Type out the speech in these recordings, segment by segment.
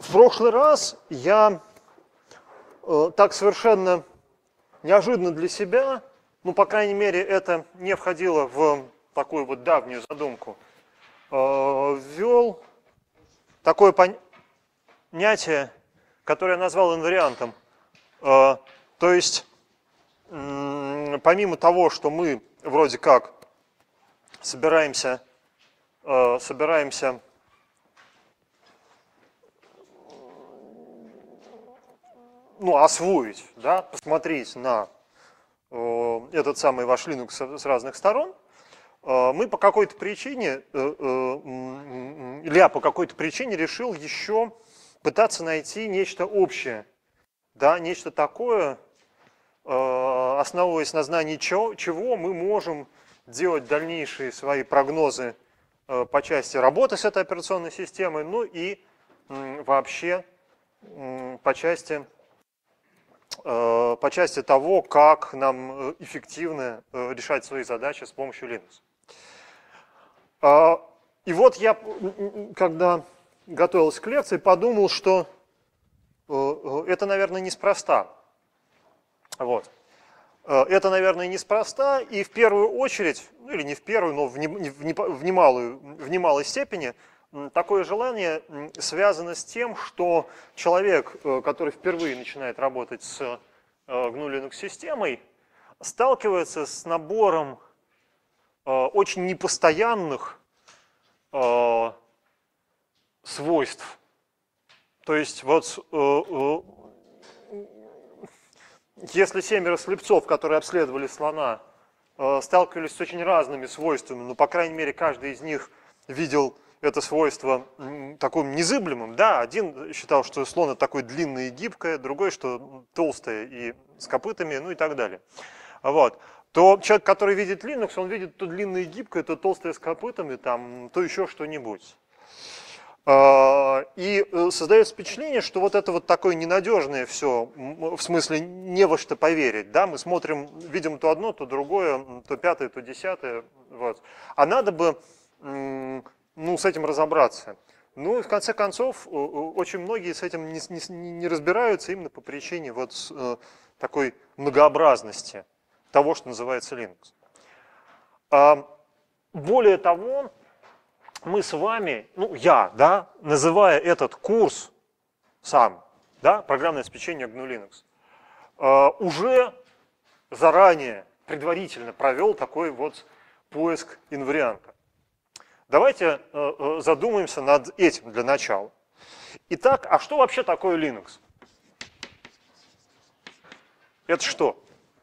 В прошлый раз я так совершенно неожиданно для себя, ну, по крайней мере, это не входило в такую вот давнюю задумку, ввел такое понятие, которое я назвал инвариантом. То есть, помимо того, что мы вроде как собираемся ну, освоить, да, посмотреть на этот самый ваш Linux с разных сторон, мы по какой-то причине, я по какой-то причине решил еще пытаться найти нечто общее, да, нечто такое, основываясь на знании чего мы можем делать дальнейшие свои прогнозы по части работы с этой операционной системой, ну и вообще по части того, как нам эффективно решать свои задачи с помощью Linux. И вот я, когда готовился к лекции, подумал, что это, наверное, неспроста. Вот. Это, наверное, неспроста, и в первую очередь, ну или не в первую, но в немалой степени, такое желание связано с тем, что человек, который впервые начинает работать с GNU Linux системой, сталкивается с набором очень непостоянных свойств. То есть вот если 7 слепцов, которые обследовали слона, сталкивались с очень разными свойствами, но, по крайней мере, каждый из них видел это свойство таким незыблемым. Да, один считал, что слон это такое длинное и гибкое, другой, что толстое и с копытами, ну и так далее. Вот. То человек, который видит Linux, он видит то длинное и гибкое, то толстое с копытами, там, то еще что-нибудь. И создается впечатление, что вот это вот такое ненадежное все, в смысле не во что поверить, да, мы смотрим, видим то одно, то другое, то пятое, то десятое, вот. А надо бы, ну, с этим разобраться. Ну, и в конце концов, очень многие с этим не разбираются именно по причине вот такой многообразности того, что называется Linux. Более того, мы с вами, ну, я, да, называя этот курс сам, да, программное обеспечение GNU Linux, уже заранее, предварительно провел такой вот поиск инварианта. Давайте задумаемся над этим для начала. Итак, а что вообще такое Linux? Это что?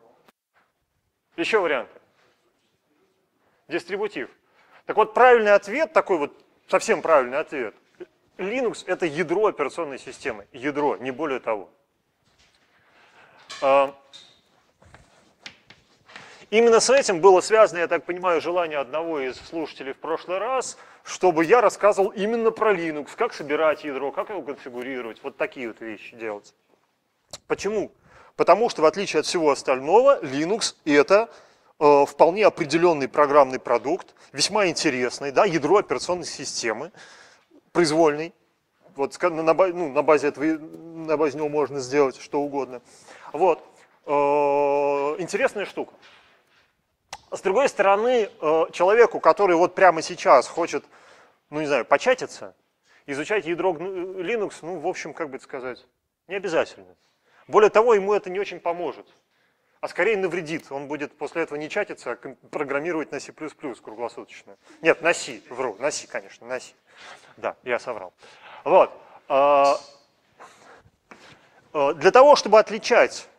Еще варианты. Дистрибутив. Так вот, правильный ответ, такой вот совсем правильный ответ. Linux – это ядро операционной системы. Ядро, не более того. Именно с этим было связано, я так понимаю, желание одного из слушателей в прошлый раз, чтобы я рассказывал именно про Linux, как собирать ядро, как его конфигурировать, вот такие вот вещи делать. Почему? Потому что, в отличие от всего остального, Linux – это вполне определенный программный продукт, весьма интересный, да, ядро операционной системы, произвольный. Вот, на базе него можно сделать что угодно. Вот. Интересная штука. С другой стороны, человеку, который вот прямо сейчас хочет, ну не знаю, початиться, изучать ядро Linux, ну, в общем, как бы сказать, не обязательно. Более того, ему это не очень поможет. А скорее навредит. Он будет после этого не чатиться, а программировать на C++ круглосуточно. Нет, на C, вру, на C, конечно, на C. Да, я соврал. Вот. Для того, чтобы отличать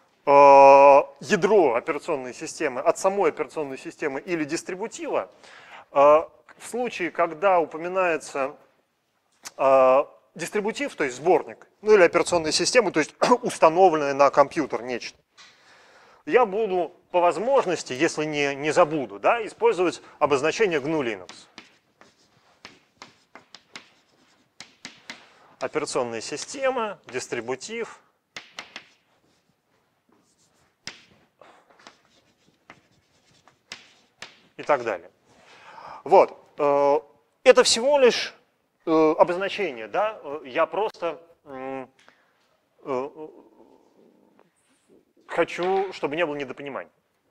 ядро операционной системы от самой операционной системы или дистрибутива, в случае, когда упоминается дистрибутив, то есть сборник, ну или операционная система, то есть установленная на компьютер нечто, я буду по возможности, если не забуду, да, использовать обозначение GNU Linux. Операционная система, дистрибутив. И так далее. Вот. Это всего лишь обозначение, да? Я просто хочу, чтобы не было недопонимания.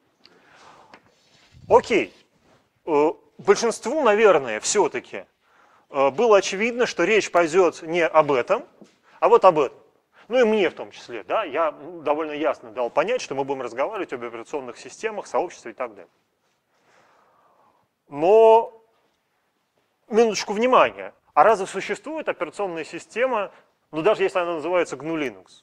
Окей. Большинству, наверное, все-таки было очевидно, что речь пойдет не об этом, а вот об этом. Ну и мне в том числе, да, я довольно ясно дал понять, что мы будем разговаривать об операционных системах, сообществе и так далее. Но, минуточку внимания, а разве существует операционная система, ну даже если она называется GNU Linux?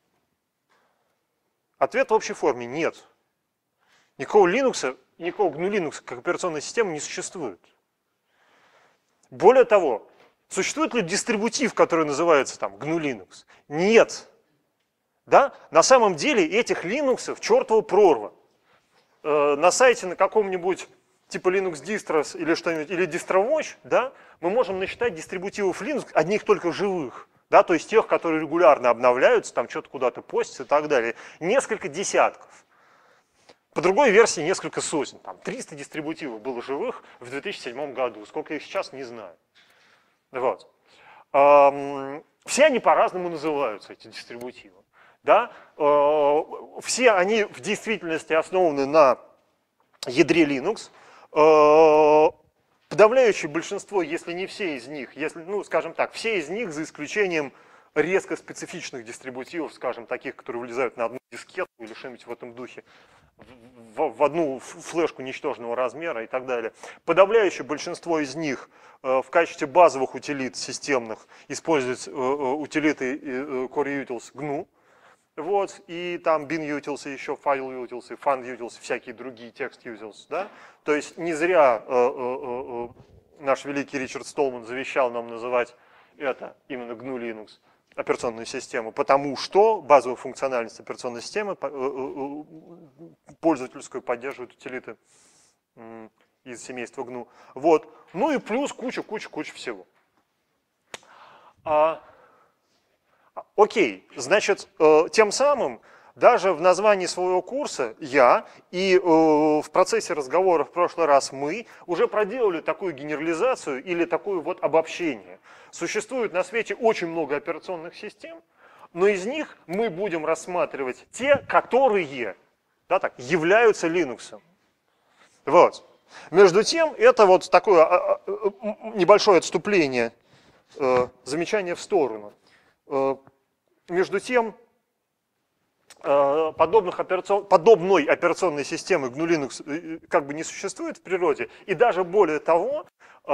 Ответ в общей форме – нет. Никакого Linux, никакого GNU Linux как операционной системы не существует. Более того, существует ли дистрибутив, который называется там GNU Linux? Нет. Да? На самом деле этих Linux чертова прорва. На сайте на каком-нибудь типа Linux Distros или что-нибудь, или DistroWatch, да, мы можем насчитать дистрибутивов Linux одних только живых. Да, то есть тех, которые регулярно обновляются, там что-то куда-то постятся и так далее. Несколько десятков. По другой версии несколько сотен. Там 300 дистрибутивов было живых в 2007 году. Сколько их сейчас, не знаю. Вот. Все они по-разному называются, эти дистрибутивы. Да? Все они в действительности основаны на ядре Linux. Подавляющее большинство, если не все из них, если, ну, скажем так, все из них, за исключением резко специфичных дистрибутивов, скажем, таких, которые вылезают на одну дискетку или что-нибудь в этом духе, в одну флешку ничтожного размера и так далее. Подавляющее большинство из них в качестве базовых утилит системных используют утилиты Core Utils GNU. Вот, и там bin utils, и еще file utils, и fund utils, всякие другие text utils, да? То есть не зря наш великий Ричард Столман завещал нам называть это именно GNU Linux операционную систему, потому что базовую функциональность операционной системы пользовательскую поддерживают утилиты из семейства GNU. Вот. Ну и плюс куча всего. Окей, значит, тем самым даже в названии своего курса я и в процессе разговора в прошлый раз мы уже проделали такую генерализацию или такое вот обобщение. Существует на свете очень много операционных систем, но из них мы будем рассматривать те, которые, да, так, являются Linux. Вот. Между тем, это вот такое небольшое отступление, замечание в сторону. Между тем, подобной операционной системы GNU Linux как бы не существует в природе, и даже более того,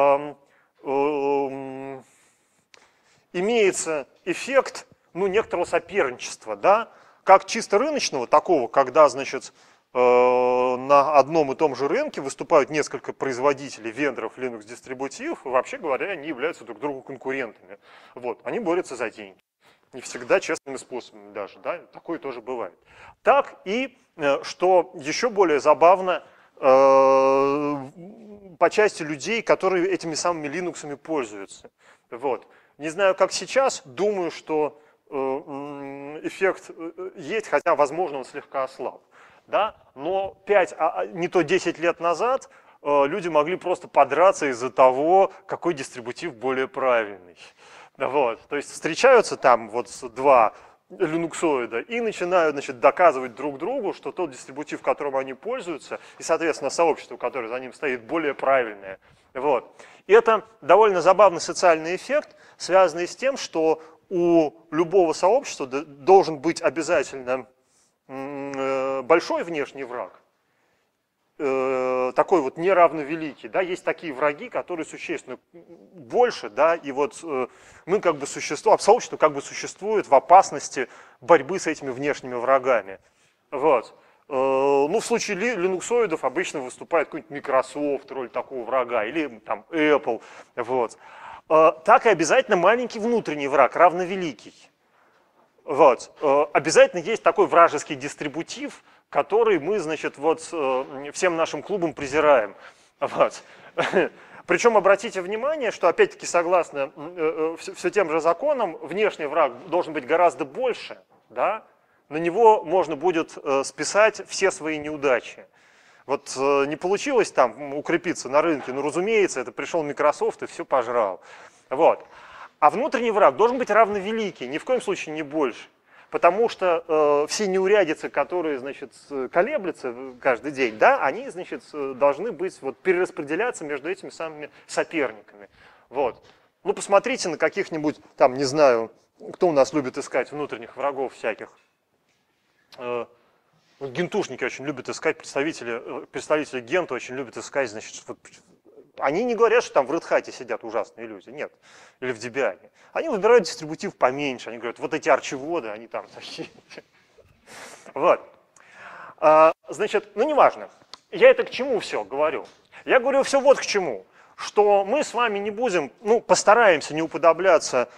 имеется эффект, ну, некоторого соперничества, да, как чисто рыночного, такого, когда, значит, на одном и том же рынке выступают несколько производителей, вендоров Linux-дистрибутивов, и вообще говоря, они являются друг другу конкурентами. Вот, они борются за деньги. Не всегда честными способами даже, да, такое тоже бывает. Так и, что еще более забавно, по части людей, которые этими самыми Linux пользуются. Вот. Не знаю, как сейчас, думаю, что эффект есть, хотя, возможно, он слегка ослаб. Да? Но 5, не то 10 лет назад люди могли просто подраться из-за того, какой дистрибутив более правильный. Вот. То есть встречаются там вот два линуксоида и начинают, значит, доказывать друг другу, что тот дистрибутив, которым они пользуются, и, соответственно, сообщество, которое за ним стоит, более правильное. Вот. И это довольно забавный социальный эффект, связанный с тем, что у любого сообщества должен быть обязательно большой внешний враг, такой вот неравновеликий, да, есть такие враги, которые существенно больше, да, и вот мы как бы существуем, сообщество как бы существует в опасности борьбы с этими внешними врагами. Вот. Ну, в случае линуксоидов обычно выступает какой-нибудь Microsoft, роль такого врага, или там Apple, вот. Так и обязательно маленький внутренний враг, равновеликий. Вот. Обязательно есть такой вражеский дистрибутив, который мы, значит, вот всем нашим клубам презираем. Вот. Причем обратите внимание, что опять-таки согласно все тем же законам, внешний враг должен быть гораздо больше, да? На него можно будет списать все свои неудачи. Вот не получилось там укрепиться на рынке, ну, разумеется, это пришел Microsoft и все пожрал. Вот. А внутренний враг должен быть равновеликий, ни в коем случае не больше. Потому что все неурядицы, которые, значит, колеблются каждый день, да, они, значит, должны быть, вот, перераспределяться между этими самыми соперниками. Вот. Ну, посмотрите на каких-нибудь, там, не знаю, кто у нас любит искать внутренних врагов всяких. Гентушники очень любят искать, представители гента очень любят искать, значит, вот, они не говорят, что там в Red Hat сидят ужасные люди, нет, или в Debian. Они выбирают дистрибутив поменьше, они говорят, вот эти арчиводы, они там такие. Вот. Значит, ну неважно, я это к чему все говорю? Я говорю все вот к чему, что мы с вами не будем, ну, постараемся не уподобляться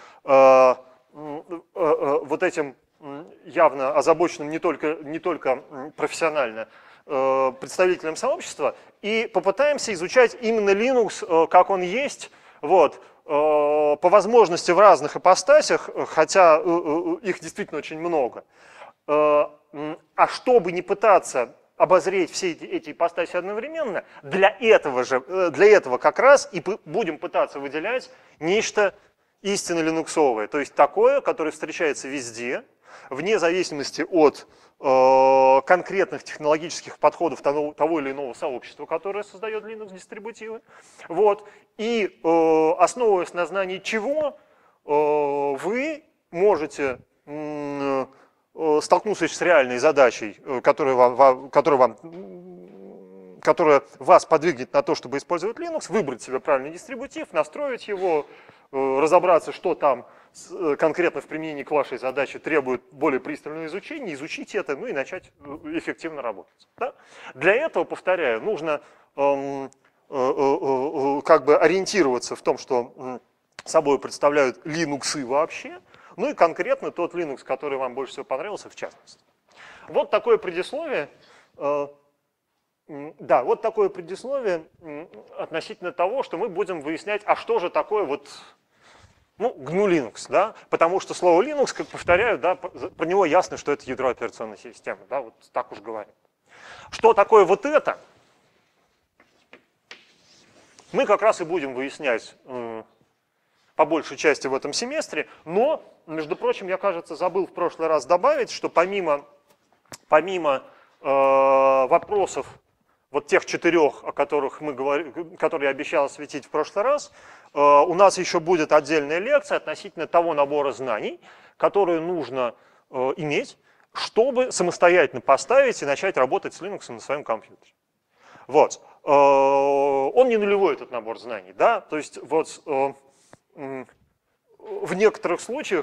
вот этим явно озабоченным не только профессионально представителям сообщества, и попытаемся изучать именно Linux, как он есть, вот, по возможности в разных ипостасях, хотя их действительно очень много. А чтобы не пытаться обозреть все эти ипостаси одновременно, для этого как раз и будем пытаться выделять нечто истинно линуксовое, то есть такое, которое встречается везде, вне зависимости от конкретных технологических подходов того или иного сообщества, которое создает Linux-дистрибутивы. Вот. И основываясь на знании чего, вы можете, столкнувшись с реальной задачей, которая вас подвигнет на то, чтобы использовать Linux, выбрать себе правильный дистрибутив, настроить его, разобраться, что там конкретно в применении к вашей задаче требует более пристального изучения, изучить это, ну и начать эффективно работать. Да? Для этого, повторяю, нужно как бы ориентироваться в том, что собой представляют Linux вообще, ну и конкретно тот Linux, который вам больше всего понравился, в частности. Вот такое предисловие. Да, вот такое предисловие относительно того, что мы будем выяснять, а что же такое вот, ну, GNU Linux, да, потому что слово Linux, как повторяю, да, про него ясно, что это ядро операционной системы, да, вот так уж говорят. Что такое вот это, мы как раз и будем выяснять по большей части в этом семестре, но, между прочим, я, кажется, забыл в прошлый раз добавить, что помимо вопросов, вот тех 4, о которых мы говорили, которые я обещал осветить в прошлый раз, у нас еще будет отдельная лекция относительно того набора знаний, которые нужно иметь, чтобы самостоятельно поставить и начать работать с Linux на своем компьютере. Вот. Он не нулевой, этот набор знаний, да, то есть вот в некоторых случаях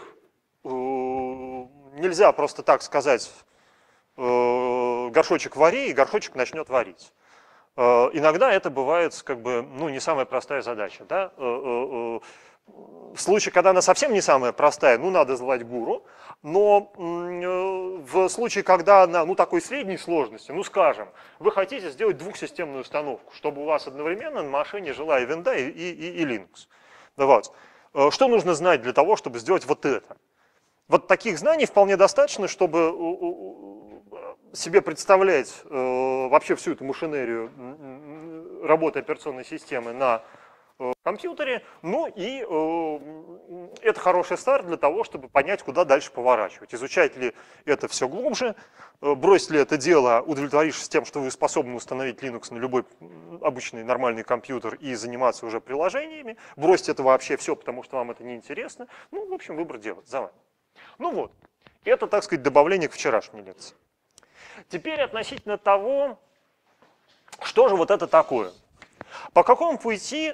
нельзя просто так сказать горшочек вари, и горшочек начнет варить. Иногда это бывает как бы, ну, не самая простая задача. Да? В случае, когда она совсем не самая простая, ну, надо звать гуру, но в случае, когда она, ну, такой средней сложности, ну, скажем, вы хотите сделать двухсистемную установку, чтобы у вас одновременно на машине жила и винда, и Linux. Вот. Что нужно знать для того, чтобы сделать вот это? Вот таких знаний вполне достаточно, чтобы себе представлять вообще всю эту машинерию работы операционной системы на компьютере, ну и это хороший старт для того, чтобы понять, куда дальше поворачивать. Изучать ли это все глубже, бросить ли это дело, удовлетворившись тем, что вы способны установить Linux на любой обычный нормальный компьютер и заниматься уже приложениями, бросить это вообще все, потому что вам это неинтересно. Ну, в общем, выбор делать за вами. Ну вот, это, так сказать, добавление к вчерашней лекции. Теперь относительно того, что же вот это такое. По какому пути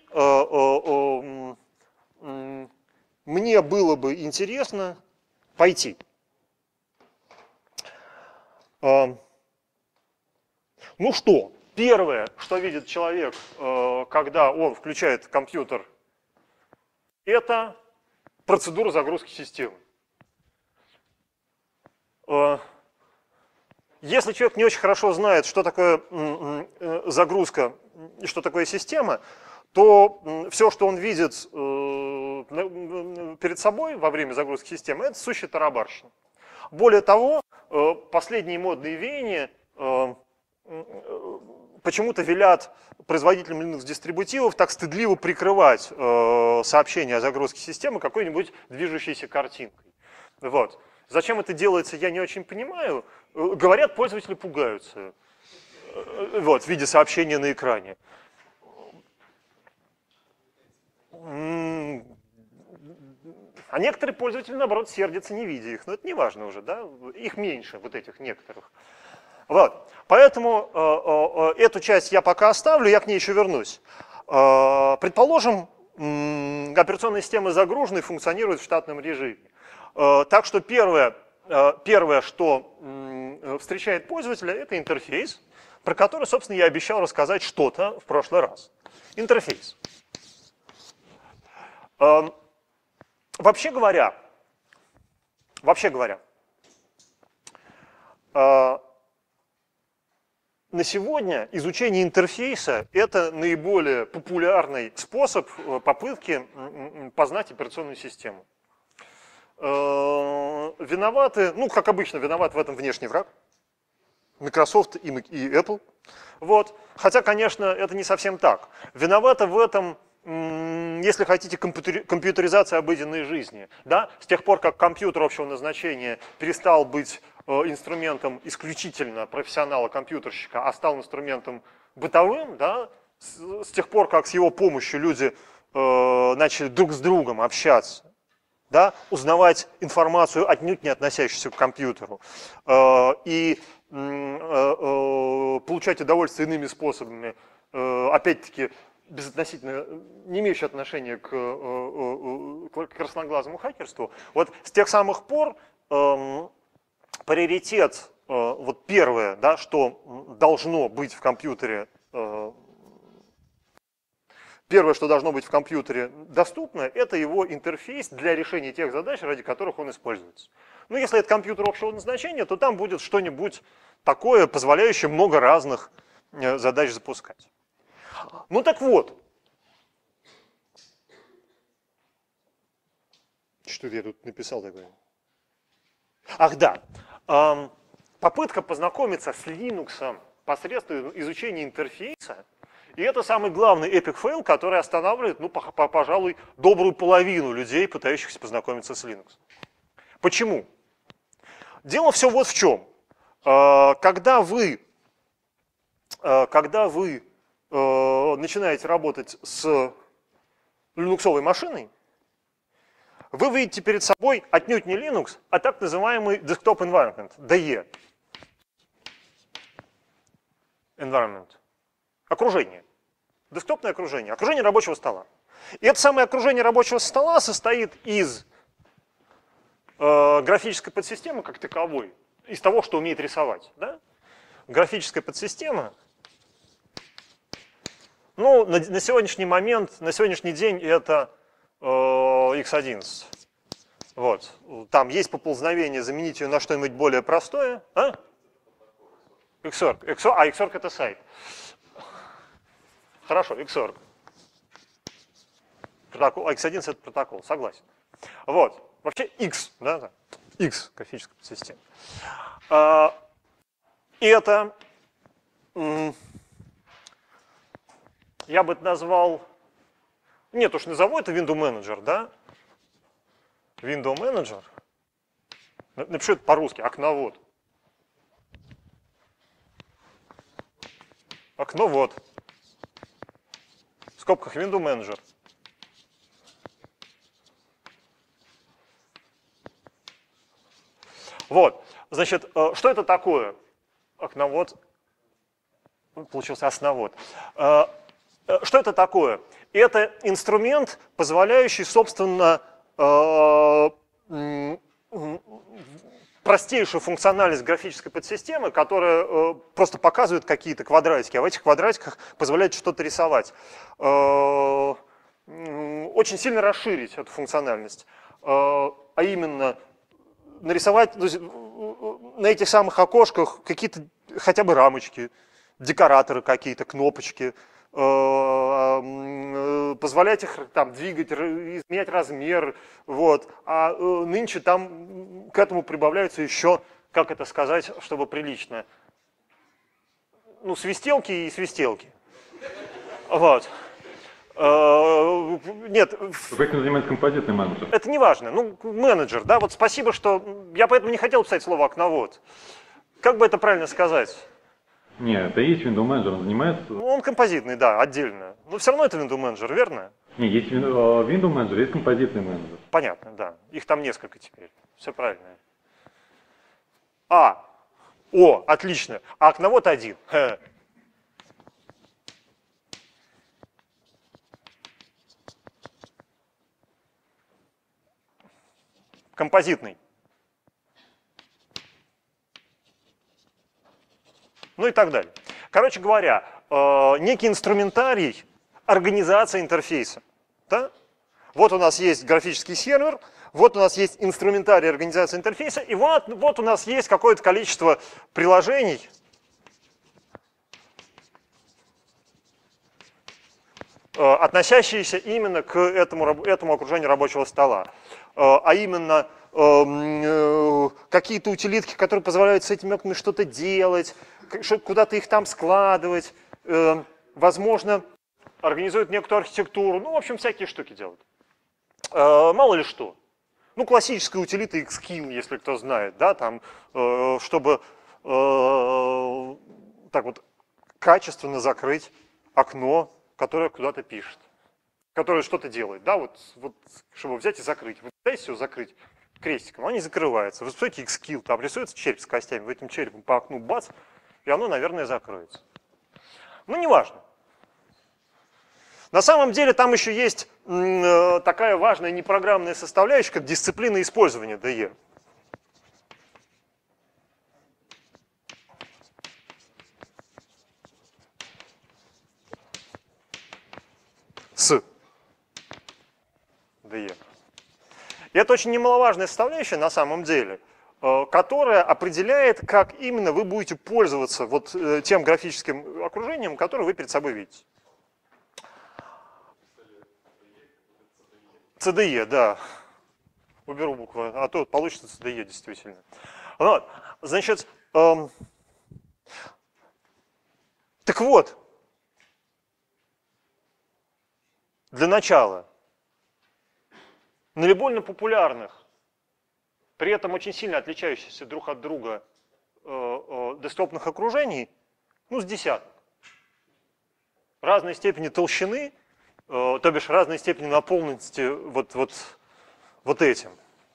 мне было бы интересно пойти? Ну что, первое, что видит человек, когда он включает компьютер, это процедура загрузки системы. Если человек не очень хорошо знает, что такое загрузка и что такое система, то все, что он видит перед собой во время загрузки системы, это сущая тарабарщина. Более того, последние модные веяния почему-то велят производителям Linux-дистрибутивов так стыдливо прикрывать сообщения о загрузке системы какой-нибудь движущейся картинкой. Вот. Зачем это делается, я не очень понимаю. Говорят, пользователи пугаются. Вот, в виде сообщения на экране. А некоторые пользователи, наоборот, сердятся, не видя их. Но это не важно уже, да? Их меньше, вот этих некоторых. Вот. Поэтому эту часть я пока оставлю, я к ней еще вернусь. Предположим, операционная система загружена и функционирует в штатном режиме. Так что первое, что встречает пользователя, это интерфейс, про который, собственно, я обещал рассказать что-то в прошлый раз. Интерфейс. Вообще говоря, на сегодня изучение интерфейса – это наиболее популярный способ попытки познать операционную систему. Виноваты, ну, как обычно, виноват в этом внешний враг. Microsoft и Apple. Вот. Хотя, конечно, это не совсем так. Виновата в этом, если хотите, компьютеризация обыденной жизни. Да? С тех пор, как компьютер общего назначения перестал быть инструментом исключительно профессионала-компьютерщика, а стал инструментом бытовым, да? С тех пор, как с его помощью люди начали друг с другом общаться, да? Узнавать информацию, отнюдь не относящуюся к компьютеру, и получать удовольствие иными способами, опять-таки, безотносительно, не имеющие отношения к красноглазому хакерству. Вот с тех самых пор приоритет, вот первое, да, что должно быть в компьютере, доступно, это его интерфейс для решения тех задач, ради которых он используется. Ну, если это компьютер общего назначения, то там будет что-нибудь такое, позволяющее много разных задач запускать. Ну так вот. Что я тут написал такое? Ах да. Попытка познакомиться с Linux посредством изучения интерфейса. И это самый главный эпик фейл, который останавливает, ну, пожалуй, добрую половину людей, пытающихся познакомиться с Linux. Почему? Дело все вот в чем. Когда вы начинаете работать с линуксовой машиной, вы видите перед собой отнюдь не Linux, а так называемый Desktop Environment, DE. Environment. Окружение. Десктопное окружение. Окружение рабочего стола. И это самое окружение рабочего стола состоит из графической подсистемы как таковой, из того, что умеет рисовать. Да? Графическая подсистема, ну, на сегодняшний момент, на сегодняшний день это X11. Вот. Там есть поползновение заменить ее на что-нибудь более простое. А? Xorg. Xorg это сайт. Хорошо, Xorg. Протокол, X11 это протокол, согласен. Вот. Вообще X, да? X графическая подсистема. И это, я бы это назвал, нет уж, назову это Window Manager, да? Window Manager. Напишу это по-русски, окновод. Окновод. В скобках Window Manager. Вот, значит, что это такое? Окновод, получился основод. Что это такое? Это инструмент, позволяющий, собственно, простейшую функциональность графической подсистемы, которая просто показывает какие-то квадратики, а в этих квадратиках позволяет что-то рисовать. Очень сильно расширить эту функциональность, а именно нарисовать на этих самых окошках какие-то хотя бы рамочки, декораторы какие-то, кнопочки, позволять их там двигать, изменять размер, вот. А нынче там к этому прибавляются еще, как это сказать, чтобы прилично, ну, свистелки и свистелки. Вот. Нет. Этим занимается композитный менеджер. Это не важно. Ну, менеджер, да, вот спасибо, что я поэтому не хотел писать слово окновод. Как бы это правильно сказать? Не, это есть Window Manager, он занимается... Ну, он композитный, да, отдельно. Но все равно это Window Manager, верно? Не, есть Window Manager, есть композитный менеджер. Понятно, да. Их там несколько теперь. Все правильно. О, отлично. А окновод один. Композитный. Ну и так далее. Короче говоря, некий инструментарий организации интерфейса. Да? Вот у нас есть графический сервер, вот у нас есть инструментарий организации интерфейса, и вот у нас есть какое-то количество приложений, относящиеся именно к этому окружению рабочего стола. А именно какие-то утилитки, которые позволяют с этими окнами что-то делать, куда-то их там складывать, возможно, организуют некоторую архитектуру, ну, в общем, всякие штуки делают. Мало ли что. Ну, классическая утилита Xkill, если кто знает, да, там, чтобы так вот качественно закрыть окно, которое куда-то пишет, которое что-то делает, да, вот, чтобы взять и закрыть. Вы пытаетесь его закрыть крестиком, оно не закрывается. Вы смотрите Xkill, там рисуется череп с костями, в этим черепом по окну бац, и оно, наверное, закроется. Ну, неважно. На самом деле там еще есть такая важная непрограммная составляющая, как дисциплина использования DE. С DE. И это очень немаловажная составляющая на самом деле, которая определяет, как именно вы будете пользоваться вот тем графическим окружением, которое вы перед собой видите. CDE, да. Уберу буквы, а то получится CDE действительно. Вот. Значит, так вот, для начала, наиболее популярных, при этом очень сильно отличающихся друг от друга десктопных окружений, ну, с десяток. Разной степени толщины, то бишь разной степени наполненности вот этим.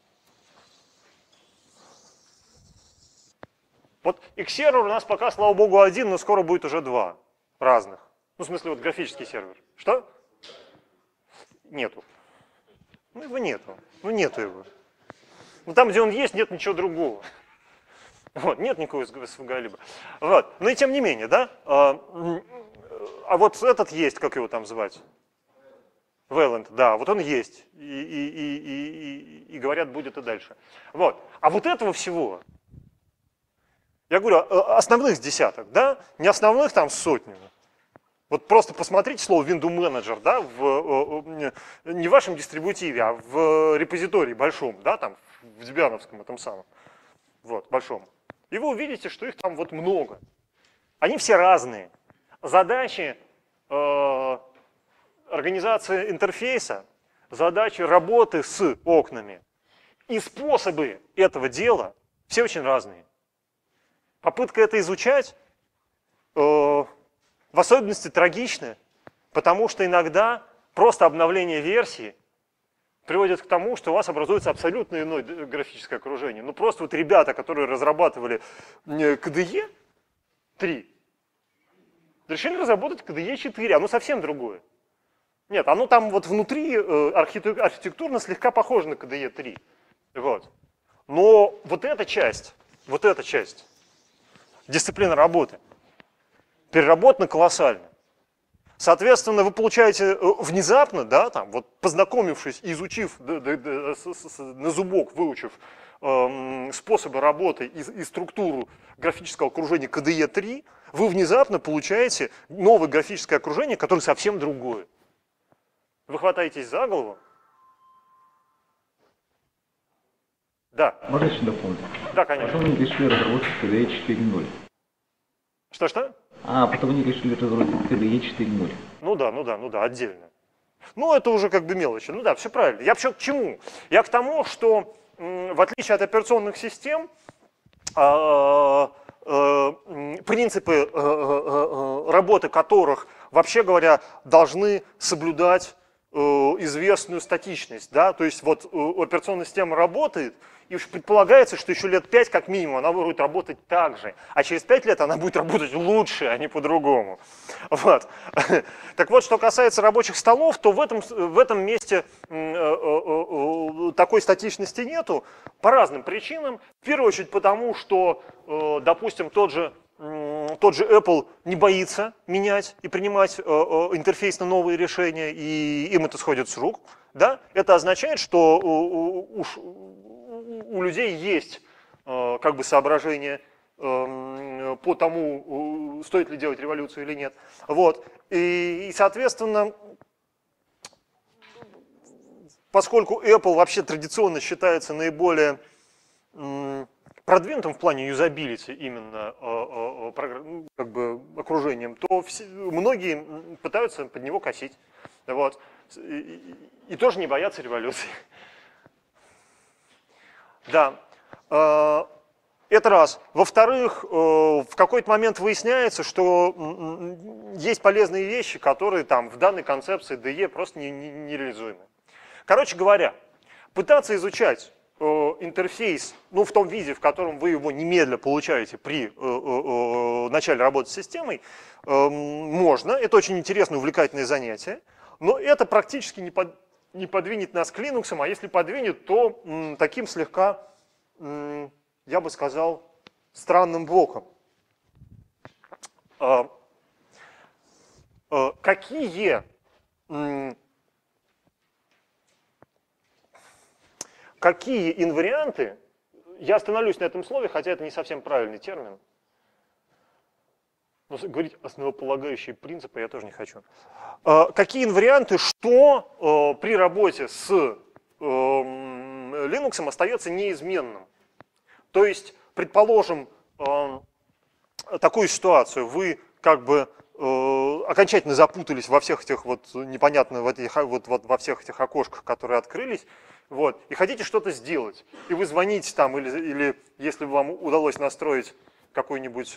Вот X-сервер у нас пока, слава богу, один, но скоро будет уже два разных. Ну, в смысле, вот графический сервер. Что? Нету. Ну, его нету. Ну, нету его. Ну, там, где он есть, нет ничего другого. Вот, нет никакого SVG-либо. Вот. Но и тем не менее, да? А вот этот есть, как его там звать? Wayland, да, вот он есть. И говорят, будет и дальше. Вот. А вот этого всего, я говорю, основных с десяток, да? Не основных там с сотню. Вот просто посмотрите слово Window Manager, да, не в вашем дистрибутиве, а в репозитории большом, да, там, в дебиановском этом самом, вот, большом. И вы увидите, что их там вот много. Они все разные. Задачи организации интерфейса, задачи работы с окнами и способы этого дела все очень разные. Попытка это изучать в особенности трагичны, потому что иногда просто обновление версии приводит к тому, что у вас образуется абсолютно иное графическое окружение. Ну просто вот ребята, которые разрабатывали KDE 3, решили разработать KDE 4, оно совсем другое. Нет, оно там вот внутри архитектурно слегка похоже на KDE 3. Вот. Но вот эта часть, дисциплина работы, переработана колоссально. Соответственно, вы получаете внезапно, да, там, вот познакомившись, изучив на зубок, выучив способы работы и структуру графического окружения KDE 3, вы внезапно получаете новое графическое окружение, которое совсем другое. Вы хватаетесь за голову? Да. Можно еще дополнить? Да, конечно. Потом они решили разработать KDE 4.0. Что-что? Потом они решили разработать KDE 4.0. Ну да, отдельно. Ну, это уже как бы мелочи. Ну да, все правильно. Я вообще к чему? Я к тому, что в отличие от операционных систем, принципы работы которых, вообще говоря, должны соблюдать известную статичность. Да? То есть вот операционная система работает, и уж предполагается, что еще лет 5 как минимум она будет работать так же, а через 5 лет она будет работать лучше, а не по-другому. Вот. Так вот, что касается рабочих столов, то в этом месте такой статичности нету по разным причинам. В первую очередь потому, что, допустим, тот же Apple не боится менять и принимать интерфейсно новые решения, и им это сходит с рук. Да? Это означает, что у людей есть как бы соображение по тому, стоит ли делать революцию или нет. Вот. И, соответственно, поскольку Apple вообще традиционно считается наиболее продвинутым в плане юзабилити именно как бы окружением, то многие пытаются под него косить. Вот. И тоже не боятся революции. Да. Это раз. Во-вторых, в какой-то момент выясняется, что есть полезные вещи, которые там в данной концепции DE просто нереализуемы. Короче говоря, пытаться изучать интерфейс, ну, в том виде, в котором вы его немедленно получаете при начале работы с системой, можно. Это очень интересное, увлекательное занятие, но это практически не подвинет нас к Linux, а если подвинет, то таким слегка, я бы сказал, странным блоком. Какие инварианты, я остановлюсь на этом слове, хотя это не совсем правильный термин, но говорить основополагающие принципы я тоже не хочу. Какие инварианты, что при работе с Linux остается неизменным? То есть, предположим, такую ситуацию, вы как бы окончательно запутались во всех этих вот непонятно во всех этих окошках, которые открылись, вот, и хотите что-то сделать, и вы звоните там, или если вам удалось настроить какой-нибудь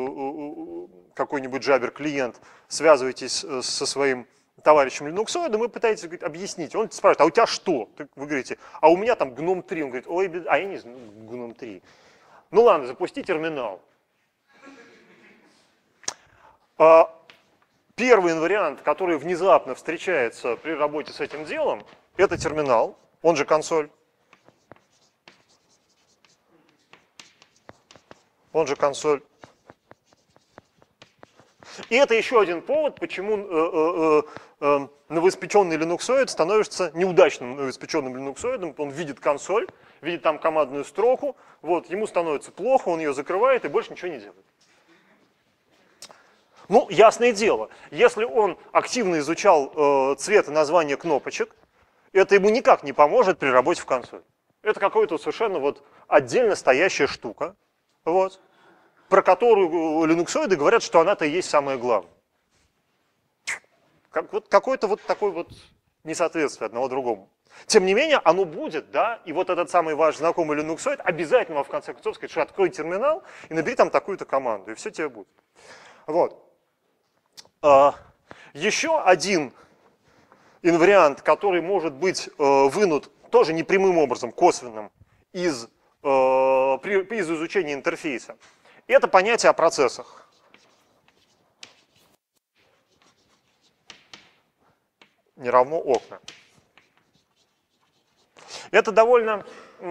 Jabber клиент, связываетесь со своим товарищем линуксоидом, вы пытаетесь объяснить. Он спрашивает, а у тебя что? Вы говорите, а у меня там GNOME 3. Он говорит, ой, а я не знаю, GNOME 3. Ну ладно, запусти терминал. Первый инвариант, который внезапно встречается при работе с этим делом, это терминал, он же консоль. Он же консоль. И это еще один повод, почему новоиспеченный линуксоид становится неудачным новоиспеченным линуксоидом. Он видит консоль, видит там командную строку, вот, ему становится плохо, он ее закрывает и больше ничего не делает. Ну, ясное дело, если он активно изучал цвет и название кнопочек, это ему никак не поможет при работе в консоли. Это какая-то совершенно вот отдельно стоящая штука, вот, про которую линуксоиды говорят, что она-то и есть самое главное. Какое-то вот такое вот несоответствие одного другому. Тем не менее, оно будет, да, и вот этот самый ваш знакомый линуксоид обязательно в конце концов сказать, что открой терминал и набери там такую-то команду, и все тебе будет. Вот. Еще один инвариант, который может быть вынут тоже непрямым образом, косвенным, из изучения интерфейса, это понятие о процессах. Не равно окна. Это довольно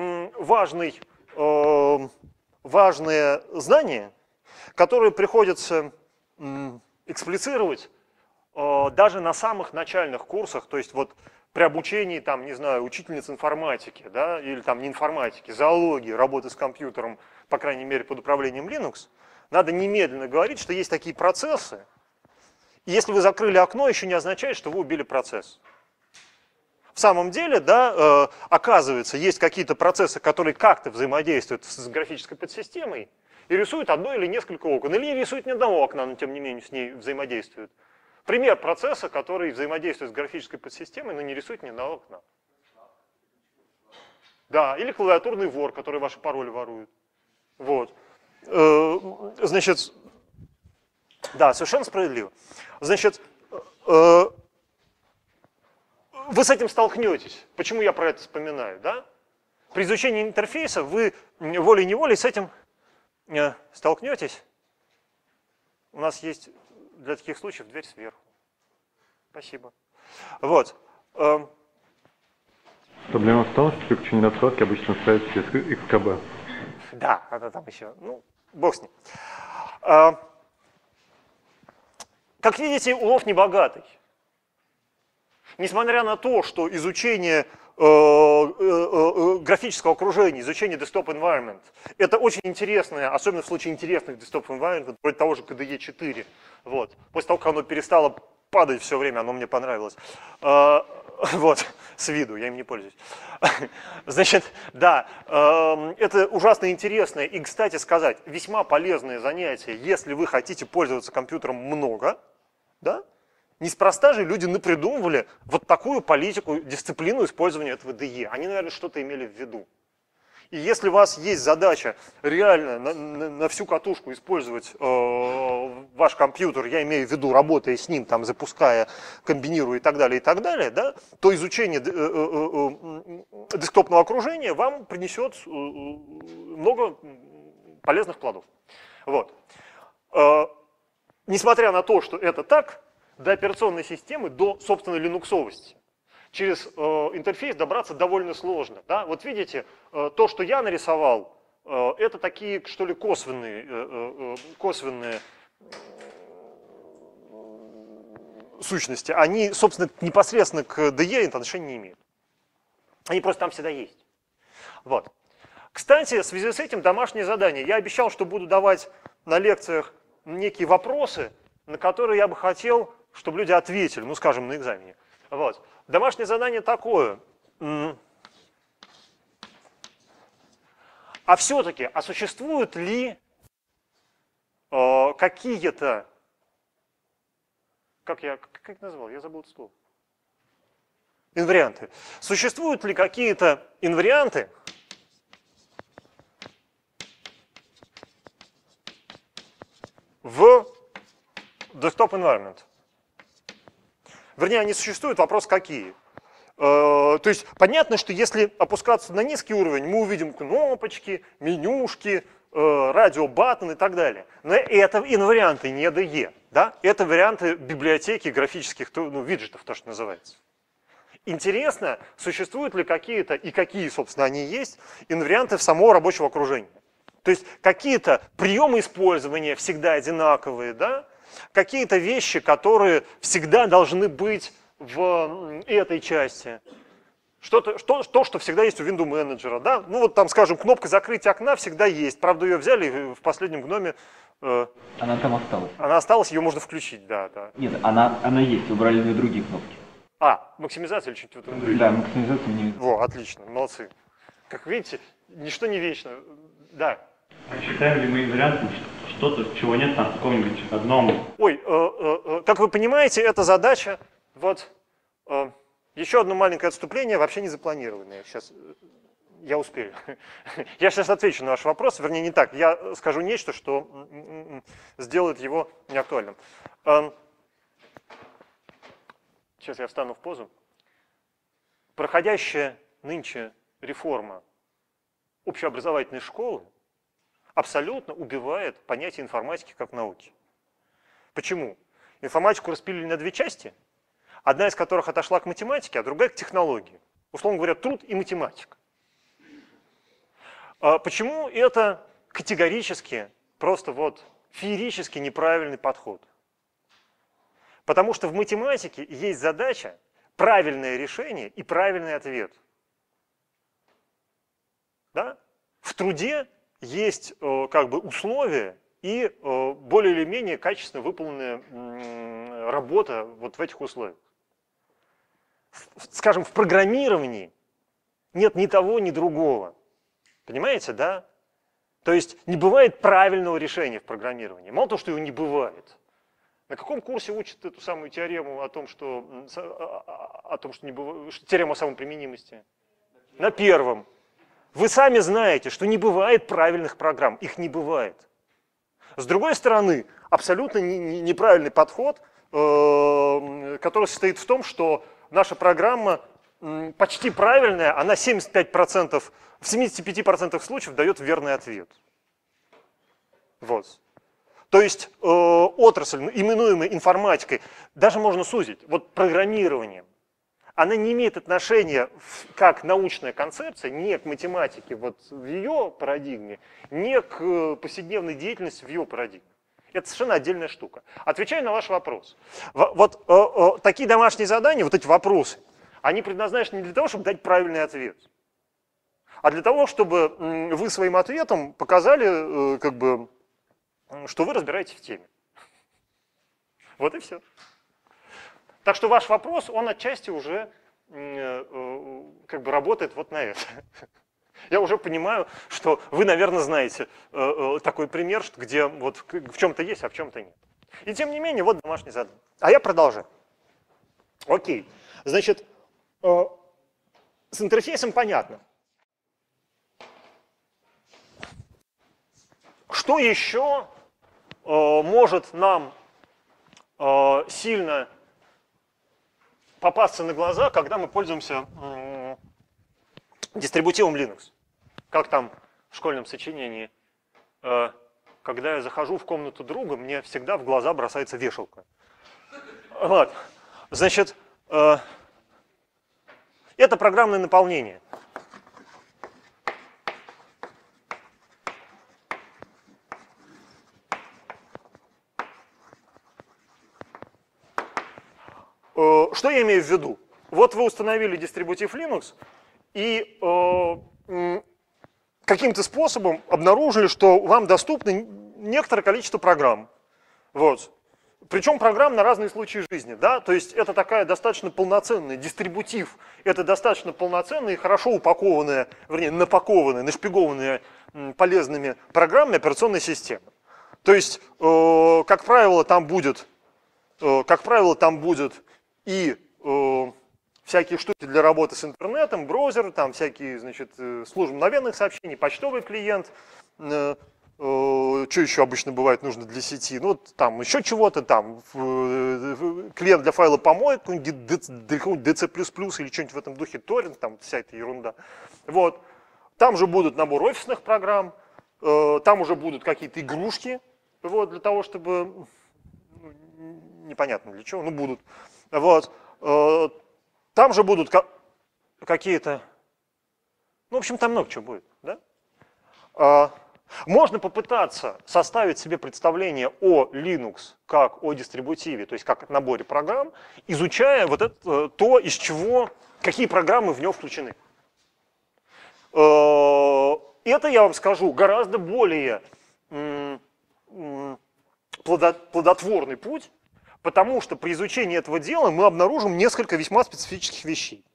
важное знание, которое приходится эксплицировать даже на самых начальных курсах, то есть вот при обучении, там, не знаю, учительниц информатики, да, или там не информатики, зоологии, работы с компьютером, по крайней мере, под управлением Linux, надо немедленно говорить, что есть такие процессы, и если вы закрыли окно, еще не означает, что вы убили процесс. В самом деле, да, оказывается, есть какие-то процессы, которые как-то взаимодействуют с графической подсистемой и рисуют одно или несколько окон, или не рисуют ни одного окна, но тем не менее с ней взаимодействуют. Пример процесса, который взаимодействует с графической подсистемой, но не рисует ни одного окна. Да, или клавиатурный вор, который ваши пароли ворует. Вот. Значит, да, совершенно справедливо. Значит, вы с этим столкнетесь. Почему я про это вспоминаю, да? При изучении интерфейса вы волей-неволей с этим столкнетесь. У нас есть для таких случаев дверь сверху. Спасибо. Вот. Проблема в том, что при включении настройки обычно ставится через XKB. Да, это там еще. Ну, бог с ним. Как видите, улов небогатый. Несмотря на то, что изучение графического окружения, изучение desktop environment, это очень интересное, особенно в случае интересных desktop environment, вроде того же KDE 4. Вот. После того, как оно перестало падать все время, оно мне понравилось. Вот, с виду, я им не пользуюсь. Значит, да, это ужасно интересное и, кстати сказать, весьма полезное занятие, если вы хотите пользоваться компьютером много, да? Неспроста же люди напридумывали вот такую политику, дисциплину использования этого DE. Они, наверное, что-то имели в виду. И если у вас есть задача реально на всю катушку использовать ваш компьютер, я имею в виду, работая с ним, там, запуская, комбинируя и так далее, да, то изучение десктопного окружения вам принесет много полезных плодов. Вот. Несмотря на то, что это так, до операционной системы, до собственной линуксовости через интерфейс добраться довольно сложно. Да? Вот видите, то, что я нарисовал, это такие, что ли, косвенные сущности. Они, собственно, непосредственно к DE отношения не имеют. Они просто там всегда есть. Вот. Кстати, в связи с этим домашнее задание. Я обещал, что буду давать на лекциях некие вопросы, на которые я бы хотел, чтобы люди ответили, ну, скажем, на экзамене. Вот. Домашнее задание такое. А все-таки, а существуют ли какие-то, как это назвал? Я забыл это слово. Инварианты. Существуют ли какие-то инварианты, в desktop environment? Вернее, они существуют, вопрос какие. То есть понятно, что если опускаться на низкий уровень, мы увидим кнопочки, менюшки, радиобаттон и так далее. Но это инварианты не DE. Да? Это варианты библиотеки графических виджетов, то, что называется. Интересно, существуют ли какие-то, и какие, собственно, они есть, инварианты в самого рабочего окружения. То есть какие-то приемы использования всегда одинаковые, да? Какие-то вещи, которые всегда должны быть в этой части. Что всегда есть у Windows менеджера. Да? Ну вот там, скажем, кнопка закрытия окна всегда есть. Правда, ее взяли в последнем гноме. Она там осталась. Она осталась, ее можно включить, да. Нет, она есть, убрали две другие кнопки. Максимизация или что-то в этом духе? Да, максимизацию не... Во, отлично, молодцы. Как видите, ничто не вечно. Да. А считаем ли мы инвариантом что-то, чего нет там в каком-нибудь одном? Ой, как вы понимаете, эта задача, вот, еще одно маленькое отступление, вообще не запланированное. Сейчас, я успею. Я сейчас отвечу на ваш вопрос, вернее, не так. Я скажу нечто, что сделает его неактуальным. Сейчас я встану в позу. Проходящая нынче реформа общеобразовательной школы абсолютно убивает понятие информатики как науки. Почему? Информатику распилили на две части, одна из которых отошла к математике, а другая к технологии. Условно говоря, труд и математика. Почему это категорически, просто вот феерически неправильный подход? Потому что в математике есть задача, правильное решение и правильный ответ. Да? В труде есть как бы условия и более или менее качественно выполненная работа вот в этих условиях. Скажем, в программировании нет ни того, ни другого. Понимаете, да? То есть не бывает правильного решения в программировании. Мало того, что его не бывает. На каком курсе учат эту самую теорему о том, что не бывает, теорему о самоприменимости? На первом. Вы сами знаете, что не бывает правильных программ, их не бывает. С другой стороны, абсолютно неправильный подход, который состоит в том, что наша программа почти правильная, она 75%, в 75% случаев дает верный ответ. Вот. То есть отрасль, именуемая информатикой, даже можно сузить, вот программированием, она не имеет отношения как научная концепция ни к математике вот в ее парадигме, ни к повседневной деятельности в ее парадигме. Это совершенно отдельная штука. Отвечаю на ваш вопрос. Вот такие домашние задания, вот эти вопросы, они предназначены не для того, чтобы дать правильный ответ, а для того, чтобы вы своим ответом показали, как бы, что вы разбираетесь в теме. Вот и все. Так что ваш вопрос, он отчасти уже как бы работает вот на это. Я уже понимаю, что вы, наверное, знаете такой пример, где вот в чем-то есть, а в чем-то нет. И тем не менее, вот домашний задание. А я продолжаю. Окей. Значит, с интерфейсом понятно. Что еще может нам сильно попасться на глаза, когда мы пользуемся дистрибутивом Linux? Как там в школьном сочинении? Когда я захожу в комнату друга, мне всегда в глаза бросается вешалка. Вот. Значит, это программное наполнение. Что я имею в виду? Вот вы установили дистрибутив Linux и каким-то способом обнаружили, что вам доступно некоторое количество программ. Вот. Причем программ на разные случаи жизни. Да? То есть это такая достаточно полноценная дистрибутив. Это достаточно полноценная и хорошо упакованная, вернее, напакованная, нашпигованная полезными программами операционной системы. То есть, как правило, там будет и всякие штуки для работы с интернетом, браузер, там всякие, значит, службы мгновенных сообщений, почтовый клиент, что еще обычно бывает нужно для сети, ну, там еще чего-то, там, клиент для файла помоек, какой-нибудь DC++ или что-нибудь в этом духе, торрент, там вся эта ерунда. Вот. Там же будут набор офисных программ, там уже будут какие-то игрушки, вот, для того, чтобы, непонятно для чего, но будут. Вот. Там же будут какие-то, ну, в общем, там много чего будет, да? Можно попытаться составить себе представление о Linux как о дистрибутиве, то есть как о наборе программ, изучая вот это, то, из чего, какие программы в него включены. Это, я вам скажу, гораздо более плодотворный путь, потому что при изучении этого дела мы обнаружим несколько весьма специфических вещей.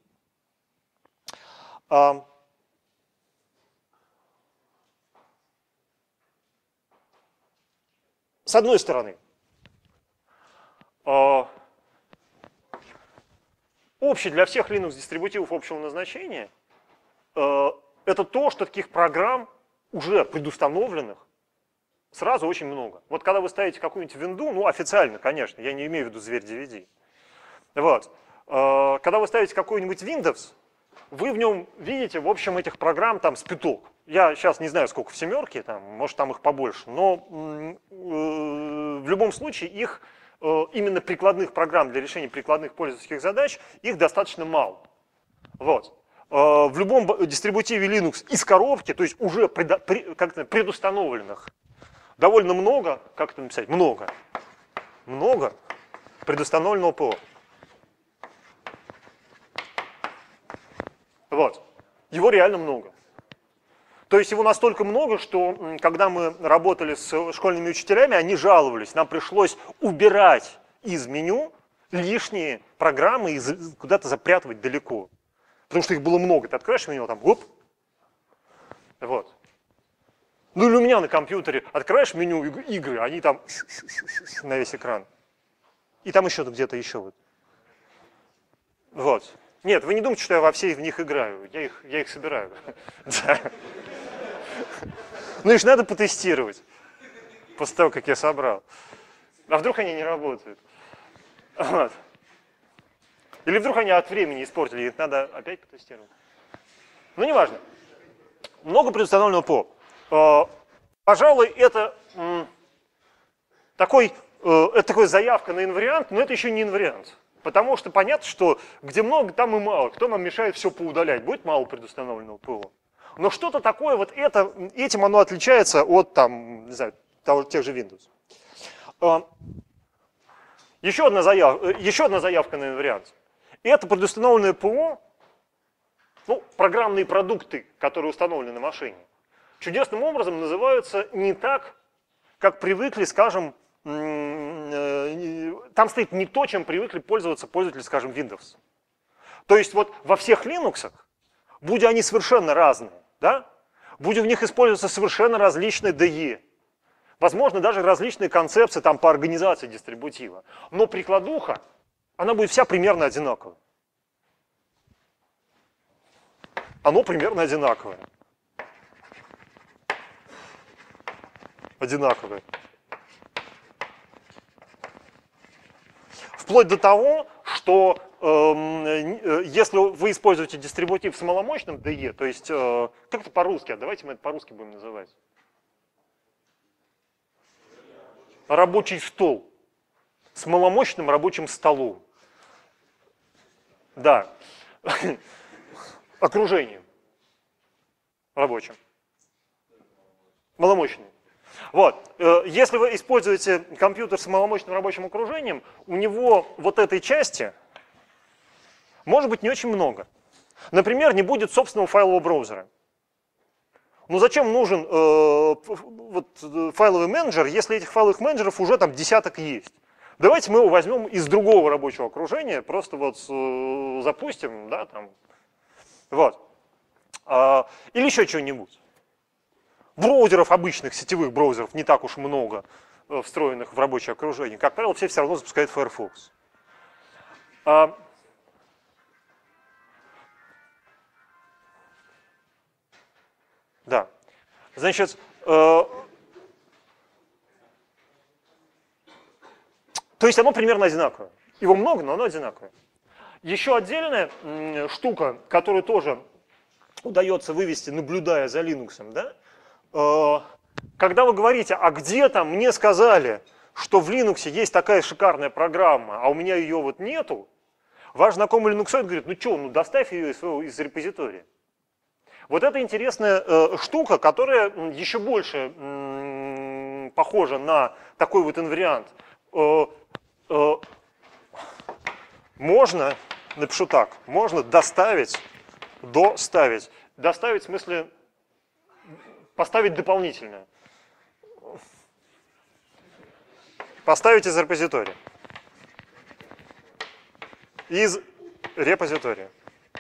С одной стороны, общий для всех Linux-дистрибутивов общего назначения это то, что таких программ, уже предустановленных, сразу очень много. Вот когда вы ставите какую-нибудь винду, ну официально, конечно, я не имею в виду зверь DVD. Вот. Когда вы ставите какой-нибудь Windows, вы в нем видите, в общем, этих программ там с пяток. Я сейчас не знаю, сколько в семерке, там, может, там их побольше, но в любом случае их, именно прикладных программ для решения прикладных пользовательских задач, их достаточно мало. Вот. В любом дистрибутиве Linux из коробки, то есть уже предустановленных, довольно много, как это написать, много предустановленного ПО. Вот. Его реально много. То есть его настолько много, что когда мы работали с школьными учителями, они жаловались, нам пришлось убирать из меню лишние программы и куда-то запрятывать далеко. Потому что их было много. Ты открываешь меню, там, оп. Вот. Ну или у меня на компьютере открываешь меню игры, они там на весь экран. И там еще где-то еще. Вот. Нет, вы не думайте, что я во все в них играю. Я их собираю. Да. Ну, их надо потестировать после того, как я собрал. А вдруг они не работают? Вот. Или вдруг они от времени испортили, их надо опять потестировать. Ну, неважно. Много предустановленного ПО. Пожалуй, это такой заявка на инвариант, но это еще не инвариант. Потому что понятно, что где много, там и мало. Кто нам мешает все поудалять? Будет мало предустановленного ПО. Но что-то такое, вот этим оно отличается от там, не знаю, тех же Windows. Еще одна заявка на инвариант. Это предустановленное ПО, ну, программные продукты, которые установлены на машине, чудесным образом называются не так, как привыкли, скажем, там стоит не то, чем привыкли пользоваться пользователи, скажем, Windows. То есть вот во всех Linux, будь они совершенно разные, да, будь в них использоваться совершенно различные DE, возможно, даже различные концепции там, по организации дистрибутива, но прикладуха, она будет вся примерно одинаковая. Оно примерно одинаковое. Одинаковое. Вплоть до того, что если вы используете дистрибутив с маломощным DE, то есть, как это по-русски, давайте мы это по-русски будем называть. Рабочий стол с маломощным рабочим столом. Да. Окружением рабочим. Маломощным. Вот. Если вы используете компьютер с маломощным рабочим окружением, у него вот этой части может быть не очень много. Например, не будет собственного файлового браузера. Ну зачем нужен файловый менеджер, если этих файловых менеджеров уже там десяток есть? Давайте мы его возьмем из другого рабочего окружения, просто вот запустим, да, там. Вот. Или еще чего-нибудь. Браузеров, обычных сетевых браузеров, не так уж много встроенных в рабочее окружение. Как правило, все равно запускают Firefox. Да. Значит, то есть оно примерно одинаковое. Его много, но оно одинаковое. Еще отдельная штука, которую тоже удается вывести, наблюдая за Linux, да? Когда вы говорите, а где там мне сказали, что в Linux есть такая шикарная программа, а у меня ее вот нету, ваш знакомый линуксоид говорит, ну что, ну доставь ее из репозитория. Вот это интересная штука, которая еще больше похожа на такой вот инвариант. Можно, напишу так, можно доставить, доставить. Доставить в смысле поставить дополнительное. Поставить из репозитория. Из репозитория.